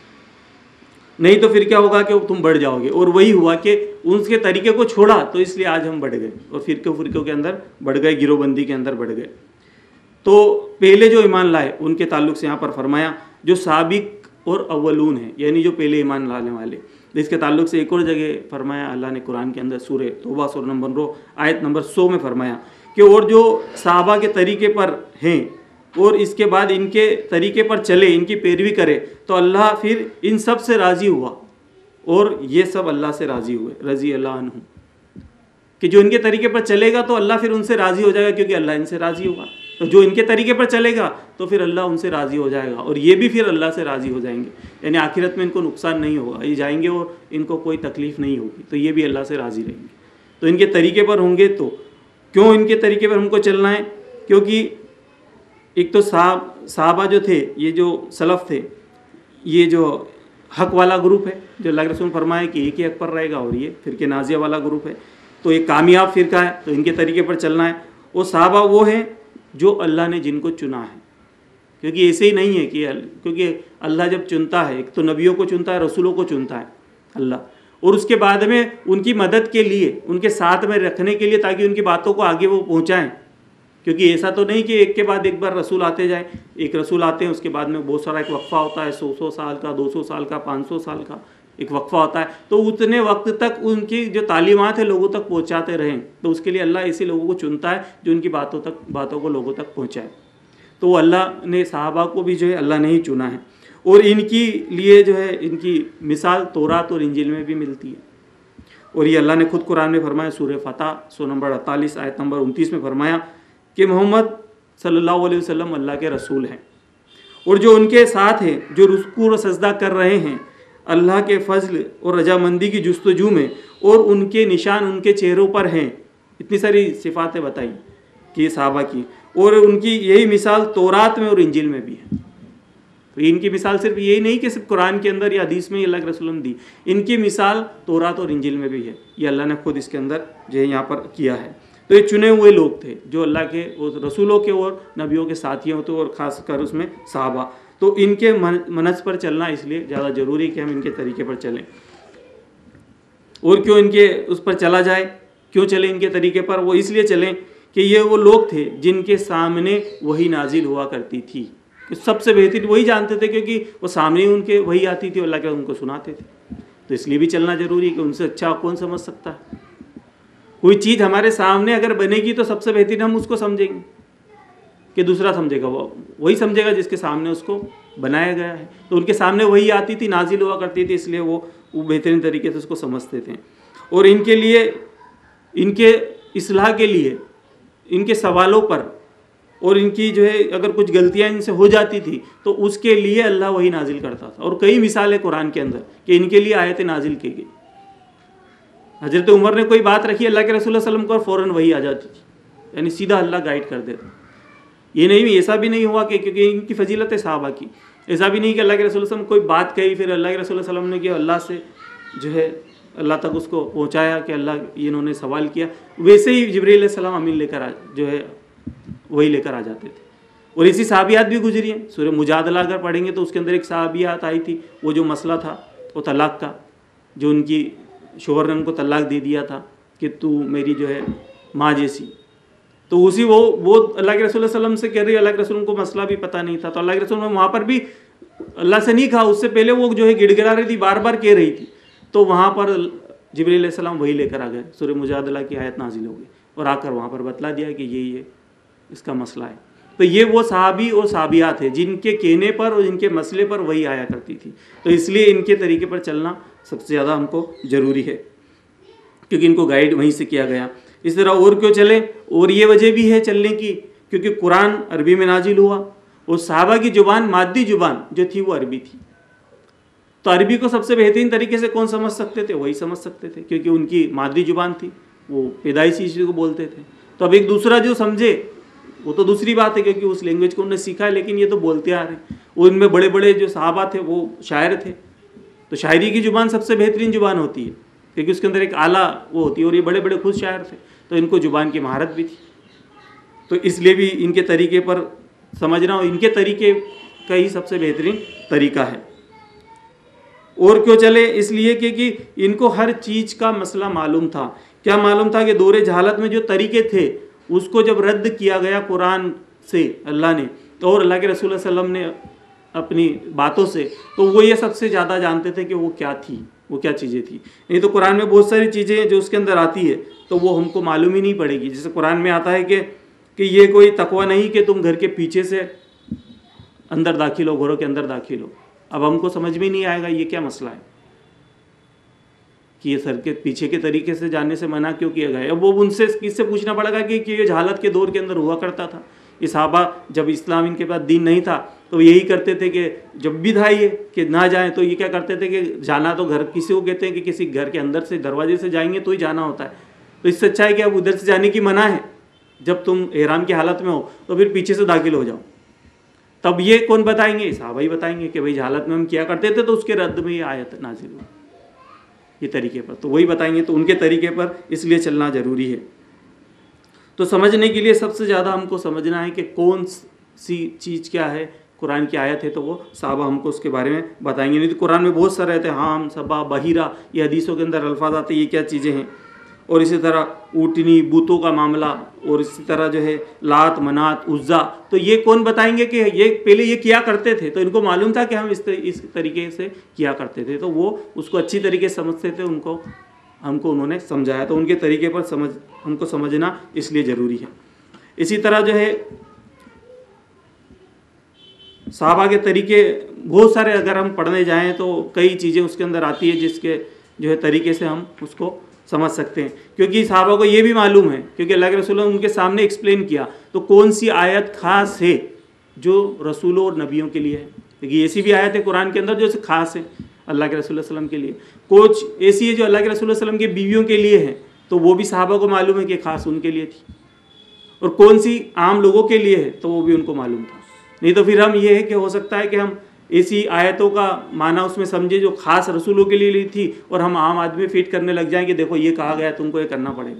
[SPEAKER 1] نہیں تو پھر کیا ہوگا کہ تم بڑھ جاؤ گے. اور وہی ہوا کہ ان کے طریقے کو چھوڑا تو اس لیے آج ہم بڑھ گئے, اور فرقے فرقوں کے اندر بڑھ گئے, گروہ بندی کے اندر بڑھ گئے. تو پہلے جو ایمان لائے ان کے تعلق سے یہاں پر فرمایا جو سابق اور اولون ہیں, یعنی جو پہلے ایمان لانے والے. اس کے تعلق سے ایک اور جگہ فرمایا اللہ نے قرآن کے اندر سورہ توبہ سورہ نمبر نو آیت نمبر سو میں فرمایا کہ اور جو صحابہ کے طریقے پر ہیں اور اس کے بعد ان کے طریقے پر چلے, ان کی پیروی کرے, تو اللہ پھر ان سب سے راضی ہوا, اور یہ سب اللہ سے راضی ہوئے, رضی اللہ عنہ, کہ جو ان کے طریقے پر چلے گا تو اللہ پھر ان سے راضی ہو جائے گا, کیونکہ اللہ ان سے راضی ہوگا. تو جو ان کے طریقے پر چلے گا تو پھر اللہ ان سے راضی ہو جائے گا, اور یہ بھی پھر اللہ سے راضی ہو جائیں گے. یعنی آخرت میں ان کو نقصان نہیں ہوگا, یہ جائیں گے اور ان کو کوئی تکلیف نہیں ہوگی, تو یہ بھی اللہ سے راضی رہیں گے. تو ان کے طریقے پر ہوں گے. تو کیوں ان کے طریقے پر ہم کو چلنا ہے؟ کیونکہ ایک تو صاحب صحابہ جو تھے, یہ جو سلف تھے, یہ جو حق والا گروپ ہے, جو اللہ کے رسول فرمائے کہ ایک ہی حق پر رہے گا, اور یہ فرقے نازیہ والا گروپ ہے, تو ایک کامیاب فرقہ ہے, تو ان کے طریقے پر چلنا ہے. اور صحابہ وہ ہیں جو اللہ نے جن کو چنا ہے, کیونکہ ایسے ہی نہیں ہے کہ کیونکہ اللہ جب چنتا ہے, ایک تو نبیوں کو چنتا ہے, رسولوں کو چنتا ہے اللہ, اور اس کے بعد میں ان کی مدد کے لیے, ان کے ساتھ میں رکھنے کے لیے, تاکہ ان کی باتوں کو آگے وہ پہنچائیں. کیونکہ ایسا تو نہیں کہ ایک کے بعد ایک بار رسول آتے جائیں, ایک رسول آتے ہیں اس کے بعد میں بہت سارا ایک وقفہ ہوتا ہے, سو سو سال کا, دو سو سال کا, پانچ سو سال کا ایک وقفہ ہوتا ہے, تو اتنے وقت تک ان کی جو تعلیمات ہیں لوگوں تک پہنچاتے رہیں. تو اس کے لیے اللہ ایسے لوگوں کو چنتا ہے جو ان کی باتوں تک باتوں کو لوگوں تک پہنچائے. تو وہ اللہ نے صحابہ کو بھی جو ہے اللہ نے ہی چنا ہے، اور ان کی لیے جو ہے ان کی مثال تورات اور انجیل میں بھی ملتی ہے۔ اور یہ اللہ نے خود قرآن میں فرمایا، سورہ فتح سو نمبر اڑتالیس آیت نمبر انتیس میں فرمایا کہ محمد صلی اللہ علیہ وسلم اللہ کے رسول ہیں، اور جو ان کے ساتھ ہیں، جو رکوع و سجدہ کر رہے ہیں اللہ کے فضل اور رضامندی کی جستجو میں، اور ان کے نشان ان کے چہروں پر ہیں۔ اتنی ساری صفاتیں بتائی کہ یہ صحابہ کی، اور ان کی یہی مثال تورات میں اور انجیل میں بھی ہے۔ تو ان کی مثال صرف یہی نہیں کہ صرف قرآن کے اندر یا حدیث میں اللہ کے رسول نے دی، ان کی مثال تورات اور انجیل میں بھی ہے، یہ اللہ نے خود اس کے اندر جو ہے یہاں پر کیا ہے۔ تو یہ چنے ہوئے لوگ تھے جو اللہ کے رسولوں کے اور نبیوں کے ساتھیوں تھے، اور خاص کر اس میں صحابہ۔ تو ان کے منہج پر چلنا اس لیے زیادہ ضروری کہ ہم ان کے طریقے پر چلیں۔ اور کیوں ان کے اس پر چلا جائے، کیوں چلیں ان کے طریقے پر؟ وہ اس لیے چلیں کہ یہ وہ لوگ تھے جن کے سامنے وحی نازل ہوا کرتی تھی، سب سے بہترین وہی جانتے تھے، کیونکہ وہ سامنے ان کے وہی آتی تھی، اللہ کے ان کو سناتے تھے۔ تو اس لیے بھی چلنا ضروری ہے کہ ان سے اچھا کون سمجھ سکتا ہے؟ کوئی چیز ہمارے سامنے اگر بنے گی تو سب سے بہترین ہم اس کو سمجھیں گے کہ دوسرا سمجھے گا؟ وہ وہی سمجھے گا جس کے سامنے اس کو بنایا گیا ہے۔ تو ان کے سامنے وہی آتی تھی، نازل ہوا کرتی تھی، اس لیے وہ وہ بہترین طریقے سے اس کو سمجھتے تھے۔ اور ان کے لیے، ان کے اصلاح کے لیے، ان کے سوالوں پر، اور ان کی جو ہے اگر کچھ غلطیاں ان سے ہو جاتی تھی تو اس کے لیے اللہ وہی نازل کرتا تھا۔ اور کئی مثالیں قرآن کے اندر کہ ان کے لیے آیتیں نازل کی گئی۔ حضرت عمر نے کوئی بات رکھی اللہ کے رسول صلی اللہ علیہ وسلم کو، اور فوراً وہی آ جاتی تھی، یعنی سیدھا اللہ گائیڈ کر دیتا۔ یہ نہیں، ایسا بھی نہیں ہوا کہ کیونکہ ان کی فضیلت ہے صحابہ کی، ایسا بھی نہیں کہ اللہ کے رسول صلی اللہ علیہ وسلم کوئی بات کہی پھر اللہ کے رسول صلی اللہ علیہ وسلم نے کہ اللہ سے جو ہے اللہ تک اس کو پہنچایا کہ اللہ انہوں نے سوال کیا، ویسے ہی جبرائیل علیہ السلام امین لے کر آ جو ہے وہی لے کر آ جاتے تھے۔ اور اسی صحابیات بھی گزری ہیں۔ سورہ مجادلہ اگر پڑھیں گے تو اس کے اندر ایک صحابیات آئی تھی، وہ جو مسئلہ تھا وہ طلاق کا، جو ان کی شوہر نے ان کو طلاق دے دیا تھا کہ تو میری جو ہے ماں جیسی، تو اسی وہ وہ اللہ کے رسول صلی اللہ علیہ وسلم سے کہہ رہی ہے، اللہ کے رسول کو مسئلہ بھی پتہ نہیں تھا، تو اللہ کے رسول نے وہاں پر بھی اللہ سے نہیں کہا، اس سے پہلے وہ جو ہے گڑ گڑا رہی تھی، بار بار کہہ رہی تھی، تو وہاں پر جبرائیل علیہ السلام وہی لے کر آ گئے، سورہ مجادلہ کی آیت نازل ہو گئی، اور آ کر وہاں پر بتلا دیا کہ یہی ہے اس کا مسئلہ ہے۔ تو یہ وہ صحابی اور صحابیات ہیں جن کے کہنے پر اور جن کے مسئلے پر وہی آیا کرتی تھی، تو اس لیے ان کے طریقے پر چلنا سب سے زیادہ ہم کو ضروری ہے، کیونکہ ان کو گائیڈ وہیں سے کیا گیا۔ اس طرح اور کیوں چلیں؟ اور یہ وجہ بھی ہے چلنے کی، کیونکہ قرآن عربی میں نازل ہوا، اور صحابہ کی زبان، مادی زبان جو تھی وہ عربی تھی، تو عربی کو سب سے بہترین طریقے سے کون سمجھ سکتے تھے؟ وہی سمجھ سکتے تھے، کیونکہ ان کی مادی زبان تھی، وہ پیدائشی چیزوں کو بولتے تھے۔ تو اب ایک دوسرا جو سمجھے وہ تو دوسری بات ہے، کیونکہ اس لینگویج کو انہوں نے سیکھا ہے، لیکن یہ تو بولتے آ رہے ہیں۔ وہ ان میں بڑے بڑے جو صحابہ تھے وہ شاعر تھے، تو شاعری کی زبان سب سے بہترین زبان ہوتی ہے، کیونکہ اس کے اندر ایک اعلیٰ وہ ہوتی ہے، اور یہ بڑے بڑے خود شاعر تھے، تو ان کو زبان کی مہارت بھی تھی، تو اس لیے بھی ان کے طریقے پر سمجھنا، اور ان کے طریقے کا ہی سب سے بہترین طریقہ ہے۔ اور کیوں چلے؟ اس لیے کہ ان کو ہر چیز کا مسئلہ معلوم تھا۔ کیا معلوم تھا؟ کہ دور جہالت میں جو طریقے تھے اس کو جب رد کیا گیا قرآن سے اللہ نے، اور اللہ کے رسول صلی اللہ علیہ وسلم نے اپنی باتوں سے، تو وہ یہ سب سے زیادہ جانتے تھے کہ وہ کیا تھی، وہ کیا چیزیں تھی۔ نہیں تو قرآن میں بہت ساری چیزیں جو اس کے اندر آتی ہے تو وہ ہم کو معلوم ہی نہیں پڑے گی۔ جیسے قرآن میں آتا ہے کہ کہ یہ کوئی تقوی نہیں کہ تم گھر کے پیچھے سے اندر داخل ہو، گھروں کے اندر داخل ہو۔ اب ہم کو سمجھ میں نہیں آئے گا یہ کیا مسئلہ ہے کہ یہ سر کے پیچھے کے طریقے سے جانے سے منع کیوں کیا گیا ہے؟ اب وہ ان سے کس سے پوچھنا پڑے گا کہ یہ جہالت کے دور کے اندر ہوا کرتا تھا۔ یہ صحابہ جب اسلام ان کے پاس دین نہیں تھا تو یہی کرتے تھے کہ جب بھی تھا یہ کہ نہ جائیں تو یہ کیا کرتے تھے کہ جانا تو گھر کسی کو کہتے ہیں کہ کسی گھر کے اندر سے دروازے سے جائیں گے تو ہی جانا ہوتا ہے، تو اس سے اچھا ہے کہ اب ادھر سے جانے کی منع ہے، جب تم احرام کی حالت میں ہو تو پھر پیچھے سے داخل ہو جاؤ۔ تب یہ کون بتائیں گے؟ صحابہ ہی بتائیں گے کہ بھائی جہالت میں ہم کیا کرتے تھے، تو اس کے رد میں یہ آیت نازل ہوئی یہ طریقے پر، تو وہی بتائیں گے۔ تو ان کے طریقے پر اس لیے چلنا ضروری ہے۔ تو سمجھنے کے لیے سب سے زیادہ ہم کو سمجھنا ہے کہ کون سی چیز کیا ہے، قرآن کی آیت ہے تو وہ صحابہ ہم کو اس کے بارے میں بتائیں گے۔ نہیں تو قرآن میں بہت سارے رہتے ہیں، حام، صبا، بحیرہ، یہ حدیثوں کے اندر الفاظ آتے ہیں، یہ کیا چیزیں ہیں۔ اور اسی طرح اونٹنی، بتوں کا معاملہ، اور اسی طرح جو ہے لات، منات، عزا، تو یہ کون بتائیں گے کہ یہ پہلے یہ کیا کرتے تھے، تو ان کو معلوم تھا کہ ہم اس اس طریقے سے کیا کرتے تھے، تو وہ اس کو اچھی طریقے سے سمجھتے تھے، ان کو ہم کو انہوں نے سمجھایا، تو ان کے طریقے پر سمجھ ہم کو سمجھنا اس لیے ضروری ہے۔ اسی طرح جو ہے صحابہ کے طریقے بہت سارے اگر ہم پڑھنے جائیں تو کئی چیزیں اس کے اندر آتی ہے جس کے جو ہے طریقے سے ہم اس کو سمجھ سکتے ہیں، کیونکہ صحابہ کو یہ بھی معلوم ہے، کیونکہ اللہ کے رسول نے ان کے سامنے ایکسپلین کیا تو کون سی آیت خاص ہے جو رسولوں اور نبیوں کے لیے ہے. دیکھیے ایسی بھی آیت ہے قرآن کے اندر جو خاص ہے اللہ کے رسول صلی اللہ علیہ وسلم کے لیے، کچھ ایسی ہے جو اللہ کے رسول صلی اللہ علیہ وسلم کی بیویوں کے لیے ہے تو وہ بھی صحابہ کو معلوم ہے کہ خاص ان کے لیے تھی، اور کون سی عام لوگوں کے لیے ہے تو وہ بھی ان کو معلوم تھا. نہیں تو پھر ہم یہ ہے کہ ہو سکتا ہے کہ ہم ایسی آیتوں کا معنی اس میں سمجھے جو خاص رسولوں کے لیے لی تھی اور ہم عام آدمی فیٹ کرنے لگ جائیں کہ دیکھو یہ کہا گیا تم کو یہ کرنا پڑے گا.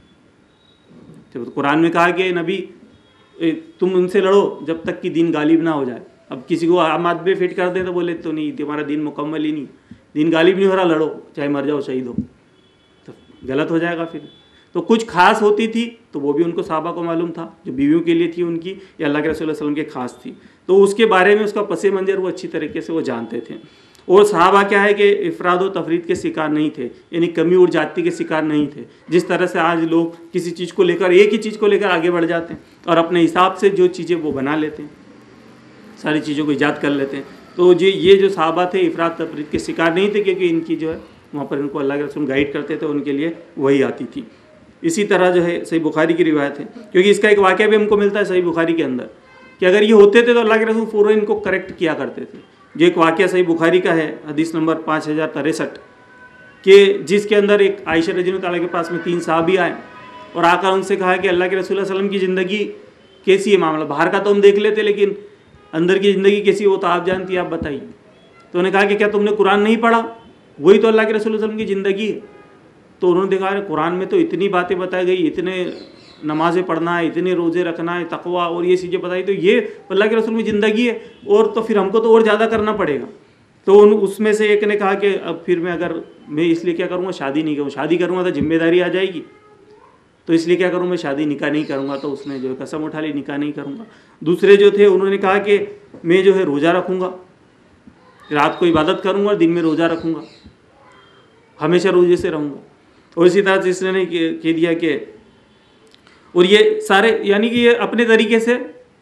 [SPEAKER 1] جب قرآن میں کہا کہ نبی تم ان سے لڑو جب تک کہ دین غالب نہ ہو جائے، اب کسی کو عام آدمی فیٹ کر دیں تو بولے تو نہیں تمہارا دین مکمل ہی نہیں، دین غالب نہیں ہو رہا، لڑو چاہے مر جاؤ شہید ہو، تو غلط ہو جائے گا. پھر تو کچھ خاص ہوتی تھی تو وہ بھی ان کو صحابہ کو معلوم تھا جو بیویوں کے لیے تھی ان کی یا اللہ کے رسول صلی اللہ علیہ وسلم کے خاص تھی، تو اس کے بارے میں اس کا پس منظر وہ اچھی طریقے سے وہ جانتے تھے. اور صحابہ کیا ہے کہ افراد و تفرید کے شکار نہیں تھے، یعنی کمی اور جاتی کے شکار نہیں تھے جس طرح سے آج لوگ کسی چیز کو لے کر ایک ہی چیز کو لے کر آگے بڑھ جاتے ہیں اور اپنے حساب سے جو چیزیں وہ بنا لیتے ہیں، ساری چیزوں کو ایجاد کر لیتے ہیں. تو یہ یہ جو صحابہ تھے افراد تفرید کے شکار نہیں تھے کیونکہ ان کی جو ہے وہاں پر ان کو اللہ کے رسول گائیڈ کرتے تھے، ان کے لیے وہی آتی تھی. اسی طرح جو ہے صحیح بخاری کی روایت ہے، کیونکہ اس کا ایک واقعہ بھی ہم کو ملتا ہے صحیح بخاری کے اندر کہ اگر یہ ہوتے تھے تو اللہ کے رسول فوراً ان کو کریکٹ کیا کرتے تھے. جو ایک واقعہ صحیح بخاری کا ہے حدیث نمبر پانچ ہزار تریسٹھ کہ جس کے اندر ایک عائشہ رضی اللہ تعالیٰ کے پاس میں تین صحابی آئے اور آ کر ان سے کہا کہ اللہ کے رسول صلی اللہ علیہ وسلم کی زندگی کیسی ہے، معاملہ باہر کا تو ہم دیکھ لیتے لیکن اندر کی زندگی کیسی ہے وہ تو آپ جانتی ہیں، آپ بتائیے. تو انہوں نے کہا کہ کیا تم نے قرآن نہیں پڑھا، وہی تو اللہ کے رسول صلی اللہ علیہ وسلم کی زندگی ہے. تو انہوں نے دیکھا قرآن میں تو اتنی باتیں بتائی گئی، اتنے نمازیں پڑھنا ہے، اتنے روزے رکھنا ہے، تقوی اور یہ چیزیں بتائی، تو یہ اللہ کے رسول کی زندگی ہے اور تو پھر ہم کو تو اور زیادہ کرنا پڑے گا. تو ان اس میں سے ایک نے کہا کہ اب پھر میں اگر میں اس لیے کیا کروں گا، شادی نہیں کروں، شادی کروں گا تو ذمہ داری آ جائے گی، تو اس لیے کیا کروں میں شادی نکاح نہیں کروں گا. تو اس نے جو ہے قسم اٹھا لی نکاح نہیں کروں گا. دوسرے جو تھے انہوں نے کہا کہ میں جو ہے روزہ رکھوں گا، رات کو عبادت کروں گا اور دن میں روزہ رکھوں گا، ہمیشہ روزے سے رہوں گا. اور اسی طرح تیسرے نے کہہ دیا کہ اور یہ سارے یعنی کہ یہ اپنے طریقے سے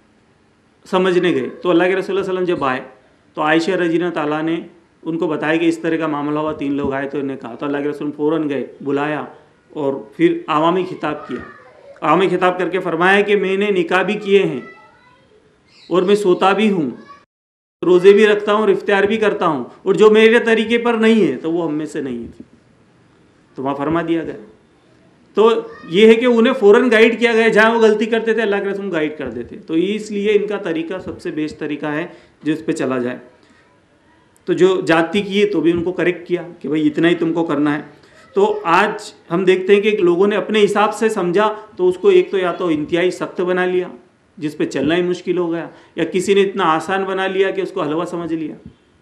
[SPEAKER 1] سمجھنے گئے. تو اللہ کے رسول صلی اللہ علیہ وسلم جب آئے تو عائشہ رضی اللہ تعالیٰ نے ان کو بتایا کہ اس طرح کا معاملہ ہوا، تین لوگ آئے تو انہوں نے کہا، تو اللہ کے رسول فوراً گئے، بلایا اور پھر عوامی خطاب کیا. عوامی خطاب کر کے فرمایا کہ میں نے نکاح بھی کیے ہیں اور میں سوتا بھی ہوں، روزے بھی رکھتا ہوں اور افطار بھی کرتا ہوں، اور جو میرے طریقے پر نہیں ہے تو وہ ہم میں سے نہیں ہے. تو وہاں فرما دیا گیا. تو یہ ہے کہ انہیں فوراً گائیڈ کیا گیا، جہاں وہ غلطی کرتے تھے اللہ کے رسول گائیڈ کر دیتے. تو اس لیے ان کا طریقہ سب سے بیسٹ طریقہ ہے جس پہ چلا جائے. تو جو جاتی کی ہے تو بھی ان کو کریکٹ کیا کہ بھائی اتنا ہی تم کو کرنا ہے. تو آج ہم دیکھتے ہیں کہ لوگوں نے اپنے حساب سے سمجھا تو اس کو ایک تو یا تو انتہائی سخت بنا لیا جس پہ چلنا ہی مشکل ہو گیا، یا کسی نے اتنا آسان بنا لیا کہ اس کو حلوہ سمجھ لیا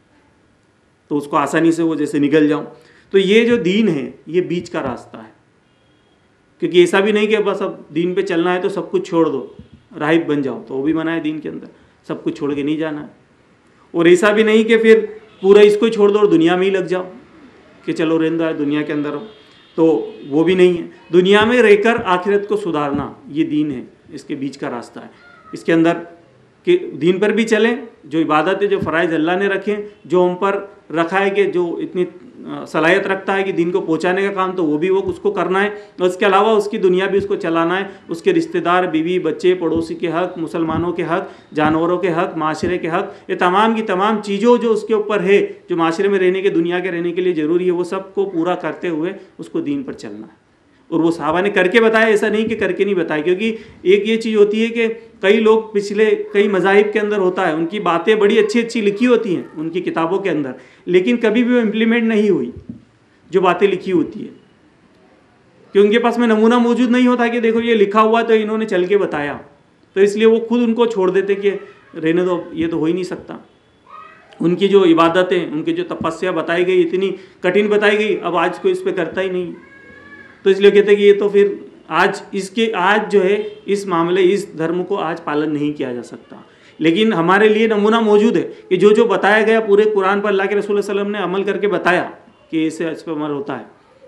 [SPEAKER 1] تو اس کو آسانی سے وہ جیسے نگل جاؤں. تو یہ جو دین ہے یہ بیچ کا راستہ ہے، کیونکہ ایسا بھی نہیں کہ بس اب دین پہ چلنا ہے تو سب کچھ چھوڑ دو راہب بن جاؤ، تو وہ بھی منع ہے دین کے اندر، سب کچھ چھوڑ کے نہیں جانا ہے. اور ایسا بھی نہیں کہ پھر پورا اس کو چھوڑ دو اور دنیا میں ہی لگ جاؤ کہ چلو رہندہ ہے دنیا کے اندر ہو، تو وہ بھی نہیں ہے. دنیا میں رہ کر آخرت کو سدھارنا یہ دین ہے، اس کے بیچ کا راستہ ہے. اس کے اندر کہ دین پر بھی چلیں، جو عبادت ہے جو فرائض اللہ نے رکھیں، جو ہم پر رکھا ہے کہ جو اتنی صلاحیت رکھتا ہے کہ دین کو پہنچانے کا کام، تو وہ بھی وہ اس کو کرنا ہے. اور اس کے علاوہ اس کی دنیا بھی اس کو چلانا ہے، اس کے رشتہ دار، بیوی، بچے، پڑوسی کے حق، مسلمانوں کے حق، جانوروں کے حق، معاشرے کے حق، یہ تمام کی تمام چیزوں جو اس کے اوپر ہے جو معاشرے میں رہنے کے، دنیا کے رہنے کے لیے ضروری ہے، وہ سب کو پورا کرتے ہوئے اس کو دین پر چلنا ہے. اور وہ صحابہ نے کر کے بتایا، ایسا نہیں کہ کر کے نہیں بتایا. کیونکہ ایک یہ چیز ہوتی ہے کہ کئی لوگ پچھلے کئی مذاہب کے اندر ہوتا ہے، ان کی باتیں بڑی اچھی اچھی لکھی ہوتی ہیں ان کی کتابوں کے اندر، لیکن کبھی بھی وہ امپلیمنٹ نہیں ہوئی جو باتیں لکھی ہوتی ہے، کہ ان کے پاس میں نمونہ موجود نہیں ہوتا کہ دیکھو یہ لکھا ہوا تو انہوں نے چل کے بتایا، تو اس لیے وہ خود ان کو چھوڑ دیتے کہ رہنے دو، یہ تو ہو ہی نہیں سکتا. ان کی جو عبادتیں، ان کی جو تپسیا بتائی گئی اتنی کٹھن بتائی گئی، اب آج کوئی اس پہ کرتا ہی نہیں. تو اس لیے کہتے ہیں کہ یہ تو پھر آج اس کے آج جو ہے اس معاملے اس دھرم کو آج پالن نہیں کیا جا سکتا. لیکن ہمارے لیے نمونہ موجود ہے کہ جو جو بتایا گیا پورے قرآن پر اللہ کے رسول صلی اللہ علیہ وسلم نے عمل کر کے بتایا کہ اسے اس پہ عمل ہوتا ہے.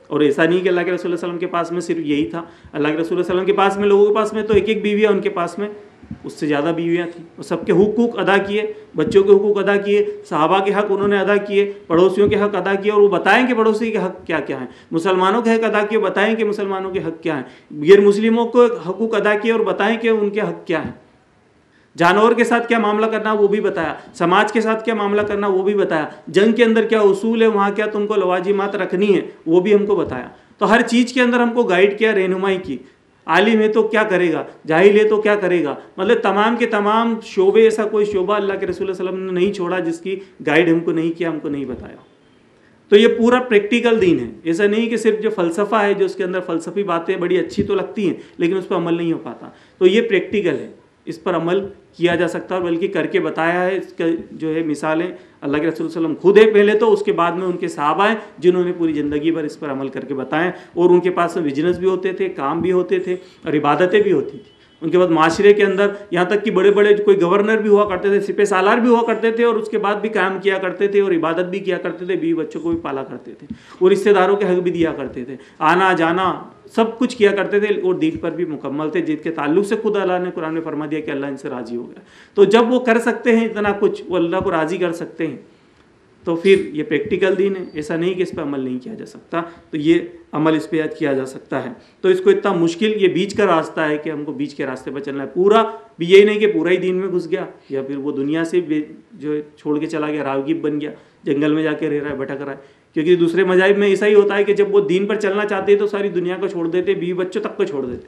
[SPEAKER 1] اور ایسا نہیں کہ اللہ کے رسول صلی اللہ علیہ وسلم کے پاس میں صرف یہی تھا. اللہ کے رسول صلی اللہ علیہ وسلم کے پاس میں لوگوں کے پاس میں تو ایک ایک بیویاں، ان کے پاس میں اس سے زیادہ بیویاں تھیں. اور سب کے حقوق ادا کیے، بچوں کے حقوق ادا کیے، صحابہ کے حق انہوں نے ادا کیے، پڑوسیوں کے حق ادا کیے، اور وہ بتائیں کہ پڑوسی کے حق کیا کیا ہیں. مسلمانوں کے حق ادا کیے، بتائیں کہ مسلمانوں کے حق کیا ہیں. غیر مسلموں کو حقوق ادا کیے اور بتائیں کہ ان کے حق کیا ہیں. جانور کے ساتھ کیا معاملہ کرنا وہ بھی بتایا، سماج کے ساتھ کیا معاملہ کرنا وہ بھی بتایا، جنگ کے اندر کیا اصول ہے، وہاں کیا تم کو لوازمات رکھنی ہے وہ بھی ہم کو بتایا. تو ہر چیز کے اندر ہم کو گائیڈ کیا، رہنمائی کی. عالم ہے تو کیا کرے گا، جاہل ہے تو کیا کرے گا، مطلب تمام کے تمام شعبے، ایسا کوئی شعبہ اللہ کے رسول صلی اللہ علیہ وسلم نے نہیں چھوڑا جس کی گائیڈ ہم کو نہیں کیا، ہم کو نہیں بتایا. تو یہ پورا پریکٹیکل دین ہے. ایسا نہیں کہ صرف جو فلسفہ ہے، جو اس کے اندر فلسفی باتیں بڑی اچھی تو لگتی ہیں لیکن اس پر عمل نہیں ہو پاتا. تو یہ پریکٹیکل ہے، اس پر عمل کیا جا سکتا ہے، بلکہ کر کے بتایا ہے. اس کا جو ہے مثالیں اللہ کے رسول صلی اللہ علیہ وسلم خود ہے پہلے تو، اس کے بعد میں ان کے صحابہ ہیں جنہوں نے پوری زندگی بھر اس پر عمل کر کے بتائیں. اور ان کے پاس میں بزنس بھی ہوتے تھے، کام بھی ہوتے تھے، اور عبادتیں بھی ہوتی تھیں. ان کے بعد معاشرے کے اندر یہاں تک کہ بڑے بڑے کوئی گورنر بھی ہوا کرتے تھے، سپہ سالار بھی ہوا کرتے تھے، اور اس کے بعد بھی کام کیا کرتے تھے اور عبادت بھی کیا کرتے تھے، بیوی بچوں کو بھی پالا کرتے تھے، اور رشتہ داروں کے حق بھی دیا کرتے تھے، آنا جانا سب کچھ کیا کرتے تھے، اور دین پر بھی مکمل تھے، جن کے تعلق سے خود اللہ نے قرآن میں فرما دیا کہ اللہ ان سے راضی ہو گیا. تو جب وہ کر سکتے ہیں اتنا کچھ، وہ اللہ کو راضی کر سکتے ہیں، تو پھر یہ پریکٹیکل دین ہے. ایسا نہیں کہ اس پہ عمل نہیں کیا جا سکتا، تو یہ عمل اس پہ کیا جا سکتا ہے. تو اس کو اتنا مشکل، یہ بیچ کا راستہ ہے کہ ہم کو بیچ کے راستے پہ چلنا ہے. پورا بھی یہی نہیں کہ پورا ہی دین میں گھس گیا، یا پھر وہ دنیا سے جو چھوڑ کے چلا گیا، راغب بن گیا، جنگل میں جا کے رہ رہا ہے، بھٹک رہا ہے. کیونکہ دوسرے مذاہب میں ایسا ہی ہوتا ہے کہ جب وہ دین پر چلنا چاہتے ہیں تو ساری دنیا کو چھوڑ دیتے، بیوی بچوں تک کو چھوڑ دیتے،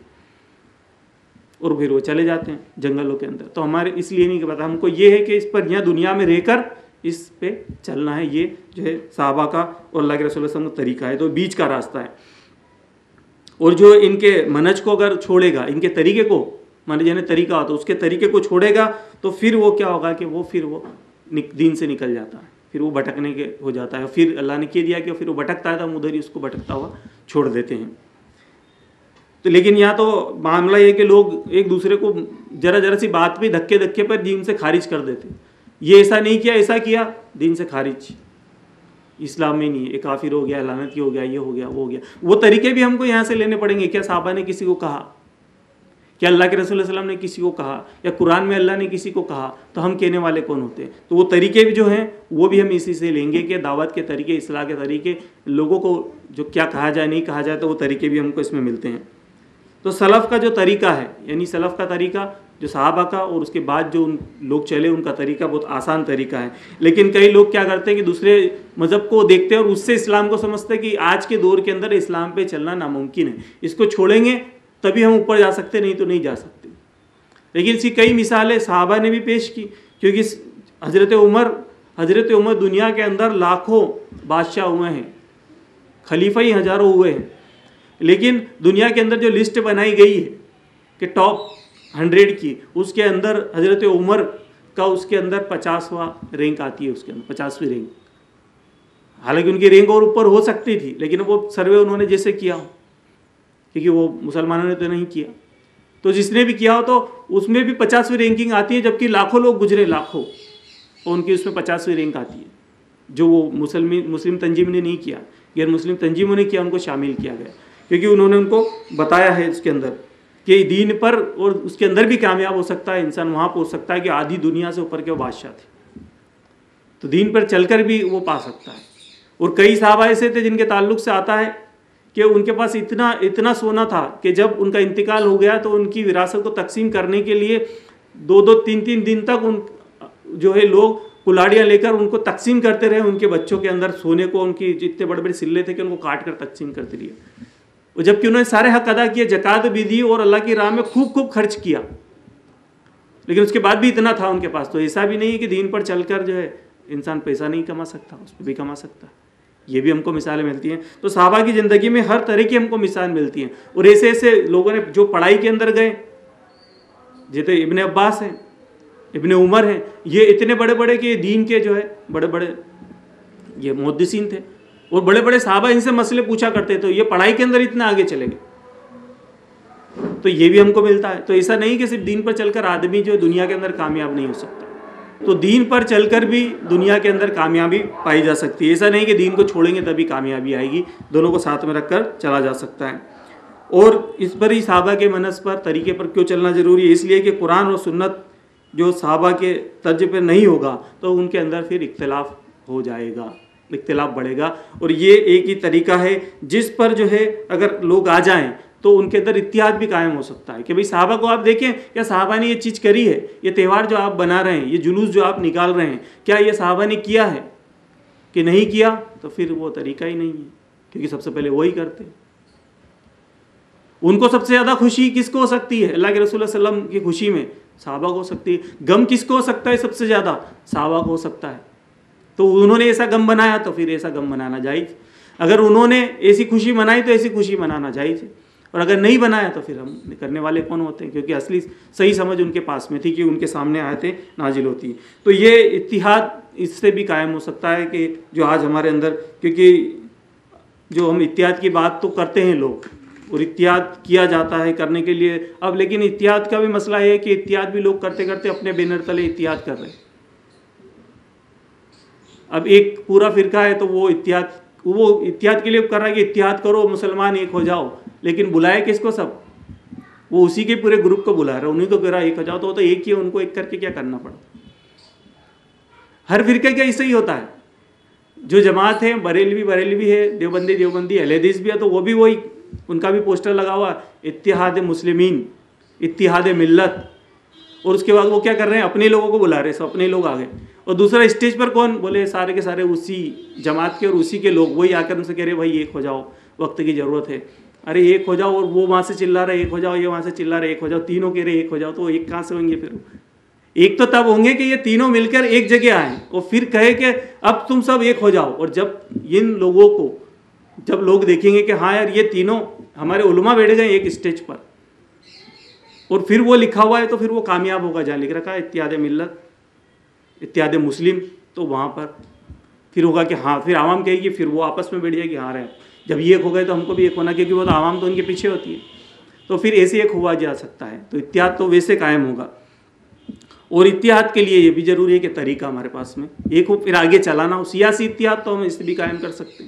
[SPEAKER 1] اور پھر وہ چلے جاتے ہیں جنگلوں کے اندر. تو ہمارے اس لیے نہیں کہ پتا، ہم کو یہ ہے کہ اس پر یہاں دنیا میں رہ کر اس پہ چلنا ہے. یہ جو ہے صحابہ کا اور اللہ کے رسول صلی اللہ علیہ وسلم کا طریقہ ہے. تو بیچ کا راستہ ہے. اور جو ان کے منہج کو اگر چھوڑے گا، ان کے طریقے کو، مان یعنی طریقہ ہوتا ہے، اس کے طریقے کو چھوڑے گا تو پھر وہ کیا ہوگا کہ وہ پھر وہ دین سے نکل جاتا ہے، پھر وہ بھٹکنے کے ہو جاتا ہے. پھر اللہ نے کہہ دیا کہ پھر وہ بھٹکتا ہے تو ہم ادھر ہی اس کو بھٹکتا ہوا چھوڑ دیتے ہیں. تو لیکن یہاں تو معاملہ یہ کہ لوگ ایک دوسرے کو ذرا ذرا سی بات پہ دھکے دھکے پر دین سے خارج کر دیتے. یہ ایسا نہیں کیا، ایسا کیا، دین سے خارج، اسلام میں نہیں ہے، ایک کافر ہو گیا، لعنتی ہو گیا، یہ ہو گیا، وہ ہو گیا. وہ طریقے بھی ہم کو یہاں سے لینے پڑیں گے. کیا صحابہ نے کسی کو کہا؟ کیا اللہ کے رسول صلی اللہ علیہ وسلم نے کسی کو کہا؟ یا قرآن میں اللہ نے کسی کو کہا؟ تو ہم کہنے والے کون ہوتے ہیں؟ تو وہ طریقے بھی جو ہیں وہ بھی ہم اسی سے لیں گے کہ دعوت کے طریقے، اصلاح کے طریقے، لوگوں کو جو کیا کہا جائے نہیں کہا جائے، تو وہ طریقے بھی ہم کو اس میں ملتے ہیں. تو سلف کا جو طریقہ ہے، یعنی سلف کا طریقہ جو صحابہ کا اور اس کے بعد جو ان لوگ چلے، ان کا طریقہ بہت آسان طریقہ ہے. لیکن کئی لوگ کیا کرتے ہیں کہ دوسرے مذہب کو دیکھتے ہیں اور اس سے اسلام کو سمجھتے ہیں کہ آج کے دور کے اندر اسلام پہ چلنا ناممکن ہے، اس کو چھوڑیں گے تبھی ہم اوپر جا سکتے، نہیں تو نہیں جا سکتے. لیکن اس کی کئی مثالیں صحابہ نے بھی پیش کی. کیونکہ حضرت عمر حضرت عمر دنیا کے اندر لاکھوں بادشاہ ہوئے ہیں، خلیفہ ہی ہزاروں ہوئے ہیں، لیکن دنیا کے اندر جو لسٹ بنائی گئی ہے کہ ٹاپ ہنڈریڈ کی، اس کے اندر حضرت عمر کا اس کے اندر پچاسواں رینک آتی ہے، اس کے اندر پچاسویں رینک. حالانکہ ان کی رینک اور اوپر ہو سکتی تھی، لیکن وہ سروے انہوں نے جیسے کیا ہو، کیونکہ وہ مسلمانوں نے تو نہیں کیا، تو جس نے بھی کیا ہو تو اس میں بھی پچاسویں رینکنگ آتی ہے، جبکہ لاکھوں لوگ گزرے، لاکھوں، اور ان کی اس میں پچاسویں رینک آتی ہے. جو وہ مسلم مسلم تنظیم نے نہیں کیا، غیر مسلم تنظیموں نے کیا، ان کو شامل کیا گیا، کیونکہ انہوں نے ان کو بتایا ہے اس کے اندر کہ دین پر اور اس کے اندر بھی کامیاب ہو سکتا ہے انسان، وہاں پہنچ سکتا ہے کہ آدھی دنیا سے اوپر کے وہ بادشاہ تھے، تو دین پر چل کر بھی وہ پا سکتا ہے. اور کئی صحابہ ایسے تھے جن کے تعلق سے آتا ہے کہ ان کے پاس اتنا اتنا سونا تھا کہ جب ان کا انتقال ہو گیا تو ان کی وراثت کو تقسیم کرنے کے لیے دو دو تین تین دن تک ان جو ہے لوگ کلاڑیاں لے کر ان کو تقسیم کرتے رہے، ان کے بچوں کے اندر سونے کو، ان کی جتنے بڑے بڑے سلے تھے کہ ان کو کاٹ کر تقسیم کرتے رہے. اور جبکہ انہوں نے سارے حق ادا کیے، زکوٰۃ بھی دی اور اللہ کی راہ میں خوب خوب خرچ کیا، لیکن اس کے بعد بھی اتنا تھا ان کے پاس. تو ایسا بھی نہیں ہے کہ دین پر چل کر جو ہے انسان پیسہ نہیں کما سکتا، اس پہ بھی کما سکتا ہے. یہ بھی ہم کو مثالیں ملتی ہیں. تو صحابہ کی زندگی میں ہر طرح کی ہم کو مثال ملتی ہیں. اور ایسے ایسے لوگوں نے جو پڑھائی کے اندر گئے، جیسے ابن عباس ہیں، ابن عمر ہیں، یہ اتنے بڑے بڑے کہ دین کے جو ہے بڑے بڑے یہ محدثین تھے، اور بڑے بڑے صحابہ ان سے مسئلے پوچھا کرتے، تو یہ پڑھائی کے اندر اتنا آگے چلے گئے. تو یہ بھی ہم کو ملتا ہے. تو ایسا نہیں کہ صرف دین پر چل کر آدمی جو دنیا کے اندر کامیاب نہیں ہو سکتا. تو دین پر چل کر بھی دنیا کے اندر کامیابی پائی جا سکتی ہے. ایسا نہیں کہ دین کو چھوڑیں گے تبھی کامیابی آئے گی, دونوں کو ساتھ میں رکھ کر چلا جا سکتا ہے. اور اس پر ہی صحابہ کے منہج پر, طریقے پر کیوں چلنا ضروری ہے؟ اس لیے کہ قرآن اور سنت جو صحابہ کے طرز پہ نہیں ہوگا تو ان کے اندر پھر اختلاف ہو جائے گا, اختلاف بڑھے گا. اور یہ ایک ہی طریقہ ہے جس پر جو ہے اگر لوگ آ جائیں تو ان کے اندر اتحاد بھی قائم ہو سکتا ہے کہ بھئی صحابہ کو آپ دیکھیں, کیا صحابہ نے یہ چیز کری ہے؟ یہ تہوار جو آپ بنا رہے ہیں, یہ جلوس جو آپ نکال رہے ہیں, کیا یہ صحابہ نے کیا ہے کہ نہیں کیا؟ تو پھر وہ طریقہ ہی نہیں ہے, کیونکہ سب سے پہلے وہی کرتے. ان کو سب سے زیادہ خوشی کس کو ہو سکتی ہے؟ اللہ کے رسول صلی اللہ علیہ وسلم کی خوشی میں صحابہ کو ہو سکتی ہے. غم کس کو ہو سکتا ہے سب سے زیادہ؟ صحابہ کو ہو سکتا ہے. تو انہوں نے ایسا غم بنایا تو پھر ایسا غم منانا جائز. اگر انہوں نے ایسی خوشی منائی تو ایسی خوشی منانا جائز ہے, اور اگر نہیں بنایا تو پھر ہم کرنے والے کون ہوتے ہیں؟ کیونکہ اصلی صحیح سمجھ ان کے پاس میں تھی کہ ان کے سامنے آیتیں نازل ہوتی ہیں. تو یہ اتحاد اس سے بھی قائم ہو سکتا ہے کہ جو آج ہمارے اندر, کیونکہ جو ہم اتحاد کی بات تو کرتے ہیں لوگ, اور اتحاد کیا جاتا ہے کرنے کے لیے اب, لیکن اتحاد کا بھی مسئلہ ہے کہ اتحاد بھی لوگ کرتے کرتے اپنے بینر تلے اتحاد کر رہے ہیں. اب ایک پورا فرقہ ہے تو وہ اتحاد وہ اتحاد کے لیے کر رہا ہے کہ اتحاد کرو مسلمان ایک ہو جاؤ, لیکن بلائے کس کو؟ سب وہ اسی کے پورے گروپ کو بلا رہا ہے, انہیں کو کہہ رہا ہے ایک ہو جاؤ, تو وہ تو ایک ہی ہے, ان کو ایک کر کے کیا کرنا پڑا. ہر فرقے کا ایسا ہی ہوتا ہے. جو جماعت ہے, بریلوی بریلوی ہے, دیوبندی دیوبندی, اہل حدیث بھی ہے, تو وہ بھی وہی, ان کا بھی پوسٹر لگا ہوا اتحاد مسلمین, اتحاد ملت, اور اس کے بعد وہ کیا کر رہے ہیں؟ اپنے لوگوں کو بلا رہے ہیں, سب اپنے لوگ آ گئے. اور دوسرا اسٹیج پر کون بولے؟ سارے کے سارے اسی جماعت کے اور اسی کے لوگ, وہی آ کر ان سے کہہ رہے بھائی ایک ہو جاؤ, وقت کی ضرورت ہے. ارے ایک ہو جاؤ, اور وہ وہاں سے چلا رہا ہے ایک ہو جاؤ, یہ وہاں سے چلا رہا ہے ایک ہو جاؤ, تینوں کہہ رہے ایک ہو جاؤ, تو ایک کہاں سے ہوں گے؟ پھر ایک تو تب ہوں گے کہ یہ تینوں مل کر ایک جگہ آئیں اور پھر کہے کہ اب تم سب ایک ہو جاؤ. اور جب ان لوگوں کو جب لوگ دیکھیں گے کہ ہاں یار یہ تینوں ہمارے علماء بیٹھ گئے ایک اسٹیج پر, اور پھر وہ لکھا ہوا ہے, تو پھر وہ کامیاب ہوگا. جہاں لکھ رکھا ہے اتحاد ملت, اتحاد مسلم, تو وہاں پر پھر ہوگا کہ ہاں, پھر عوام کہے گی, پھر وہ آپس میں بیٹھ جائے گی, ہاں رہے جب یہ ایک ہو گئے تو ہم کو بھی ایک ہونا, کیونکہ وہ تو عوام تو ان کے پیچھے ہوتی ہے, تو پھر ایسے ایک ہوا جا سکتا ہے. تو اتحاد تو ویسے قائم ہوگا. اور اتحاد کے لیے یہ بھی ضروری ہے کہ طریقہ ہمارے پاس میں ایک ہو, پھر آگے چلانا ہو. سیاسی اتحاد تو ہم اس سے بھی قائم کر سکتے ہیں.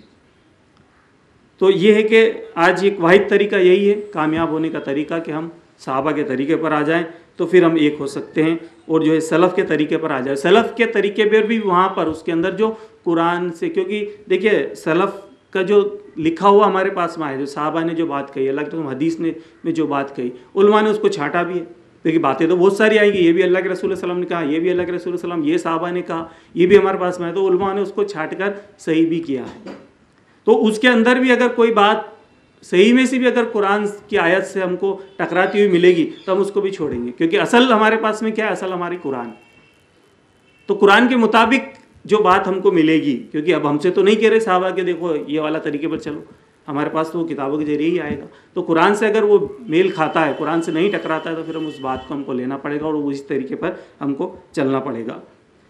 [SPEAKER 1] تو یہ ہے کہ آج ایک واحد طریقہ یہی ہے کامیاب ہونے کا طریقہ کہ ہم صحابہ کے طریقے پر آ جائیں, تو پھر ہم ایک ہو سکتے ہیں. اور جو ہے سلف کے طریقے پر آ جائے, سلف کے طریقے پر بھی وہاں پر اس کے اندر جو قرآن سے, کیونکہ دیکھیے سلف کا جو لکھا ہوا ہمارے پاس میں ہے, جو صحابہ نے جو بات کہی, اللہ کے حدیث نے میں جو بات کہی, علماء نے اس کو چھانٹا بھی ہے. دیکھیے باتیں تو بہت ساری آئیں گی, یہ بھی اللہ کے رسول صلی اللہ علیہ وسلم نے کہا, یہ بھی اللہ کے رسول صلی اللہ علیہ وسلم, یہ صحابہ نے کہا, یہ بھی ہمارے پاس میں ہے, تو علماء نے اس کو چھانٹ کر صحیح بھی کیا ہے. تو اس کے اندر بھی اگر کوئی بات صحیح میں سے بھی اگر قرآن کی آیت سے ہم کو ٹکراتی ہوئی ملے گی تو ہم اس کو بھی چھوڑیں گے, کیونکہ اصل ہمارے پاس میں کیا ہے؟ اصل ہماری قرآن. تو قرآن کے مطابق جو بات ہم کو ملے گی, کیونکہ اب ہم سے تو نہیں کہہ رہے صحابہ کہ دیکھو یہ والا طریقے پر چلو, ہمارے پاس تو وہ کتابوں کے ذریعے ہی آئے گا. تو قرآن سے اگر وہ میل کھاتا ہے, قرآن سے نہیں ٹکراتا ہے, تو پھر ہم اس بات کو ہم کو لینا پڑے گا اور اسی طریقے پر ہم کو چلنا پڑے گا.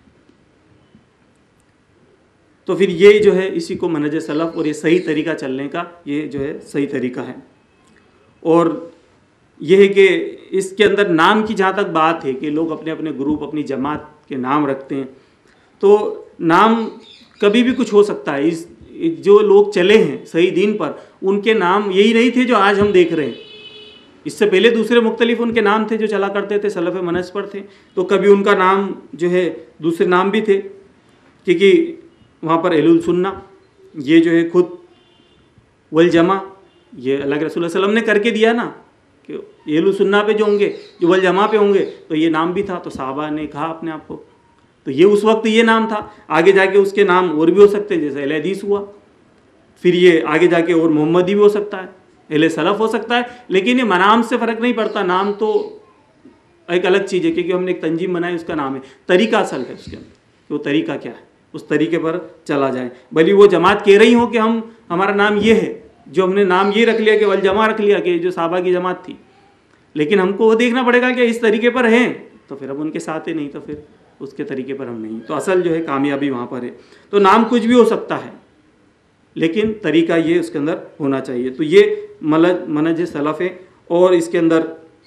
[SPEAKER 1] تو پھر یہ جو ہے اسی کو منہج سلف اور یہ صحیح طریقہ چلنے کا یہ جو ہے صحیح طریقہ ہے. اور یہ ہے کہ اس کے اندر نام کی جہاں تک بات ہے کہ لوگ اپنے اپنے گروپ اپنی جماعت کے نام رکھتے ہیں, تو نام کبھی بھی کچھ ہو سکتا ہے. اس جو لوگ چلے ہیں صحیح دین پر, ان کے نام یہی نہیں تھے جو آج ہم دیکھ رہے ہیں. اس سے پہلے دوسرے مختلف ان کے نام تھے جو چلا کرتے تھے, سلف منہج پر تھے. تو کبھی ان کا نام جو ہے دوسرے نام بھی تھے, کیونکہ وہاں پر اہل السنہ یہ جو ہے خود والجماع, یہ اللہ کے رسول صلی اللہ علیہ وسلم نے کر کے دیا نا کہ اہل السنہ پہ جو ہوں گے, جو والجماع پہ ہوں گے, تو یہ نام بھی تھا. تو صحابہ نے کہا اپنے آپ کو, تو یہ اس وقت یہ نام تھا. آگے جا کے اس کے نام اور بھی ہو سکتے ہیں, جیسے اہل حدیث ہوا, پھر یہ آگے جا کے اور محمدی بھی ہو سکتا ہے, اہل سلف ہو سکتا ہے. لیکن یہ نام سے فرق نہیں پڑتا, نام تو ایک الگ چیز ہے, کیونکہ ہم نے ایک تنظیم بنائی, اس کا نام ہے. طریقہ اصل ہے اس کے اندر, کہ وہ طریقہ کیا ہے, اس طریقے پر چلا جائیں. بھلی وہ جماعت کہہ رہی ہوں کہ ہم ہمارا نام یہ ہے, جو ہم نے نام یہ رکھ لیا کہ والجماع رکھ لیا کہ جو صحابہ کی جماعت تھی, لیکن ہم کو وہ دیکھنا پڑے گا کہ اس طریقے پر ہیں, تو پھر اب ان کے ساتھ ہی نہیں, تو پھر اس کے طریقے پر ہم نہیں. تو اصل جو ہے کامیابی وہاں پر ہے. تو نام کچھ بھی ہو سکتا ہے, لیکن طریقہ یہ اس کے اندر ہونا چاہیے. تو یہ منہج سلف ہے. اور اس کے اندر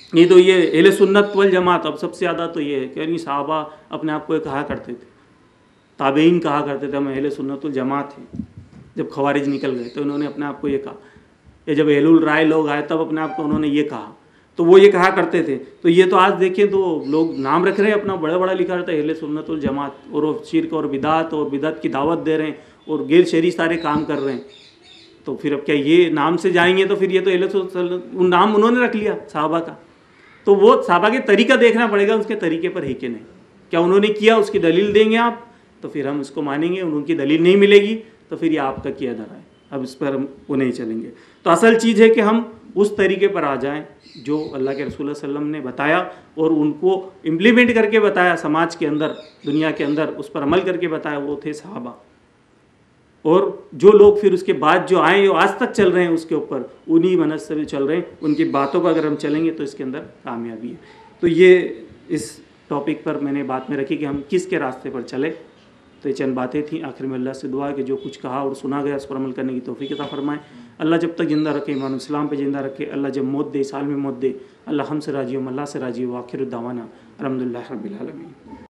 [SPEAKER 1] یہ تو یہ اہل سنت والجماعت اب سب سے زیادہ تو یہ ہے کہ یعنی صحابہ اپنے آپ کو یہ کہا کرتے تھے، تابعین کہا کرتے تھے ہم اہل سنت والجماعت ہیں. جب خوارج نکل گئے تو انہوں نے اپنے آپ کو یہ کہا، یا جب اہل الرائے لوگ آئے تب اپنے آپ کو انہوں نے یہ کہا، تو وہ یہ کہا کرتے تھے. تو یہ تو آج دیکھیں تو لوگ نام رکھ رہے ہیں اپنا، بڑا بڑا لکھا رہتا ہے اہل سنت والجماعت، اور وہ شرک اور بدعت اور بدعت کی دعوت دے رہے ہیں اور غیر شرعی سارے کام کر رہے ہیں. تو پھر اب کیا یہ نام سے جائیں گے تو پھر یہ تو اہل سنت، وہ نام انہوں نے رکھ لیا صحابہ کا. تو وہ صحابہ کے طریقہ دیکھنا پڑے گا، اس کے طریقے پر ہے کہ نہیں، کیا انہوں نے کیا اس کی دلیل دیں گے آپ تو پھر ہم اس کو مانیں گے، ان کی دلیل نہیں ملے گی تو پھر یہ آپ کا کیا درا ہے، اب اس پر ہم وہ نہیں چلیں گے. تو اصل چیز ہے کہ ہم اس طریقے پر آ جائیں جو اللہ کے رسول صلی اللہ علیہ وسلم نے بتایا اور ان کو امپلیمنٹ کر کے بتایا سماج کے اندر، دنیا کے اندر اس پر عمل کر کے بتایا، وہ تھے صحابہ. اور جو لوگ پھر اس کے بعد جو آئیں آج تک چل رہے ہیں اس کے اوپر، انہی منہج سے چل رہے ہیں، ان کی باتوں پر اگر ہم چلیں گے تو اس کے اندر کامیابی ہے. تو یہ اس ٹاپک پر میں نے بات میں رکھی کہ ہم کس کے راستے پر چلیں. تو یہ چند باتیں تھیں. آخر میں اللہ سے دعا کہ جو کچھ کہا اور سنا گیا اس پر عمل کرنے کی توفیق عطا فرمائے. اللہ جب تک زندہ رکھے ایمان اسلام پہ زندہ رکھے. اللہ جب موت دے، سال میں موت دے، اللہ ہم سے راضی ہو، اللہ سے راضی ہو. آخر الدعوانا الحمد للہ رب العالمین.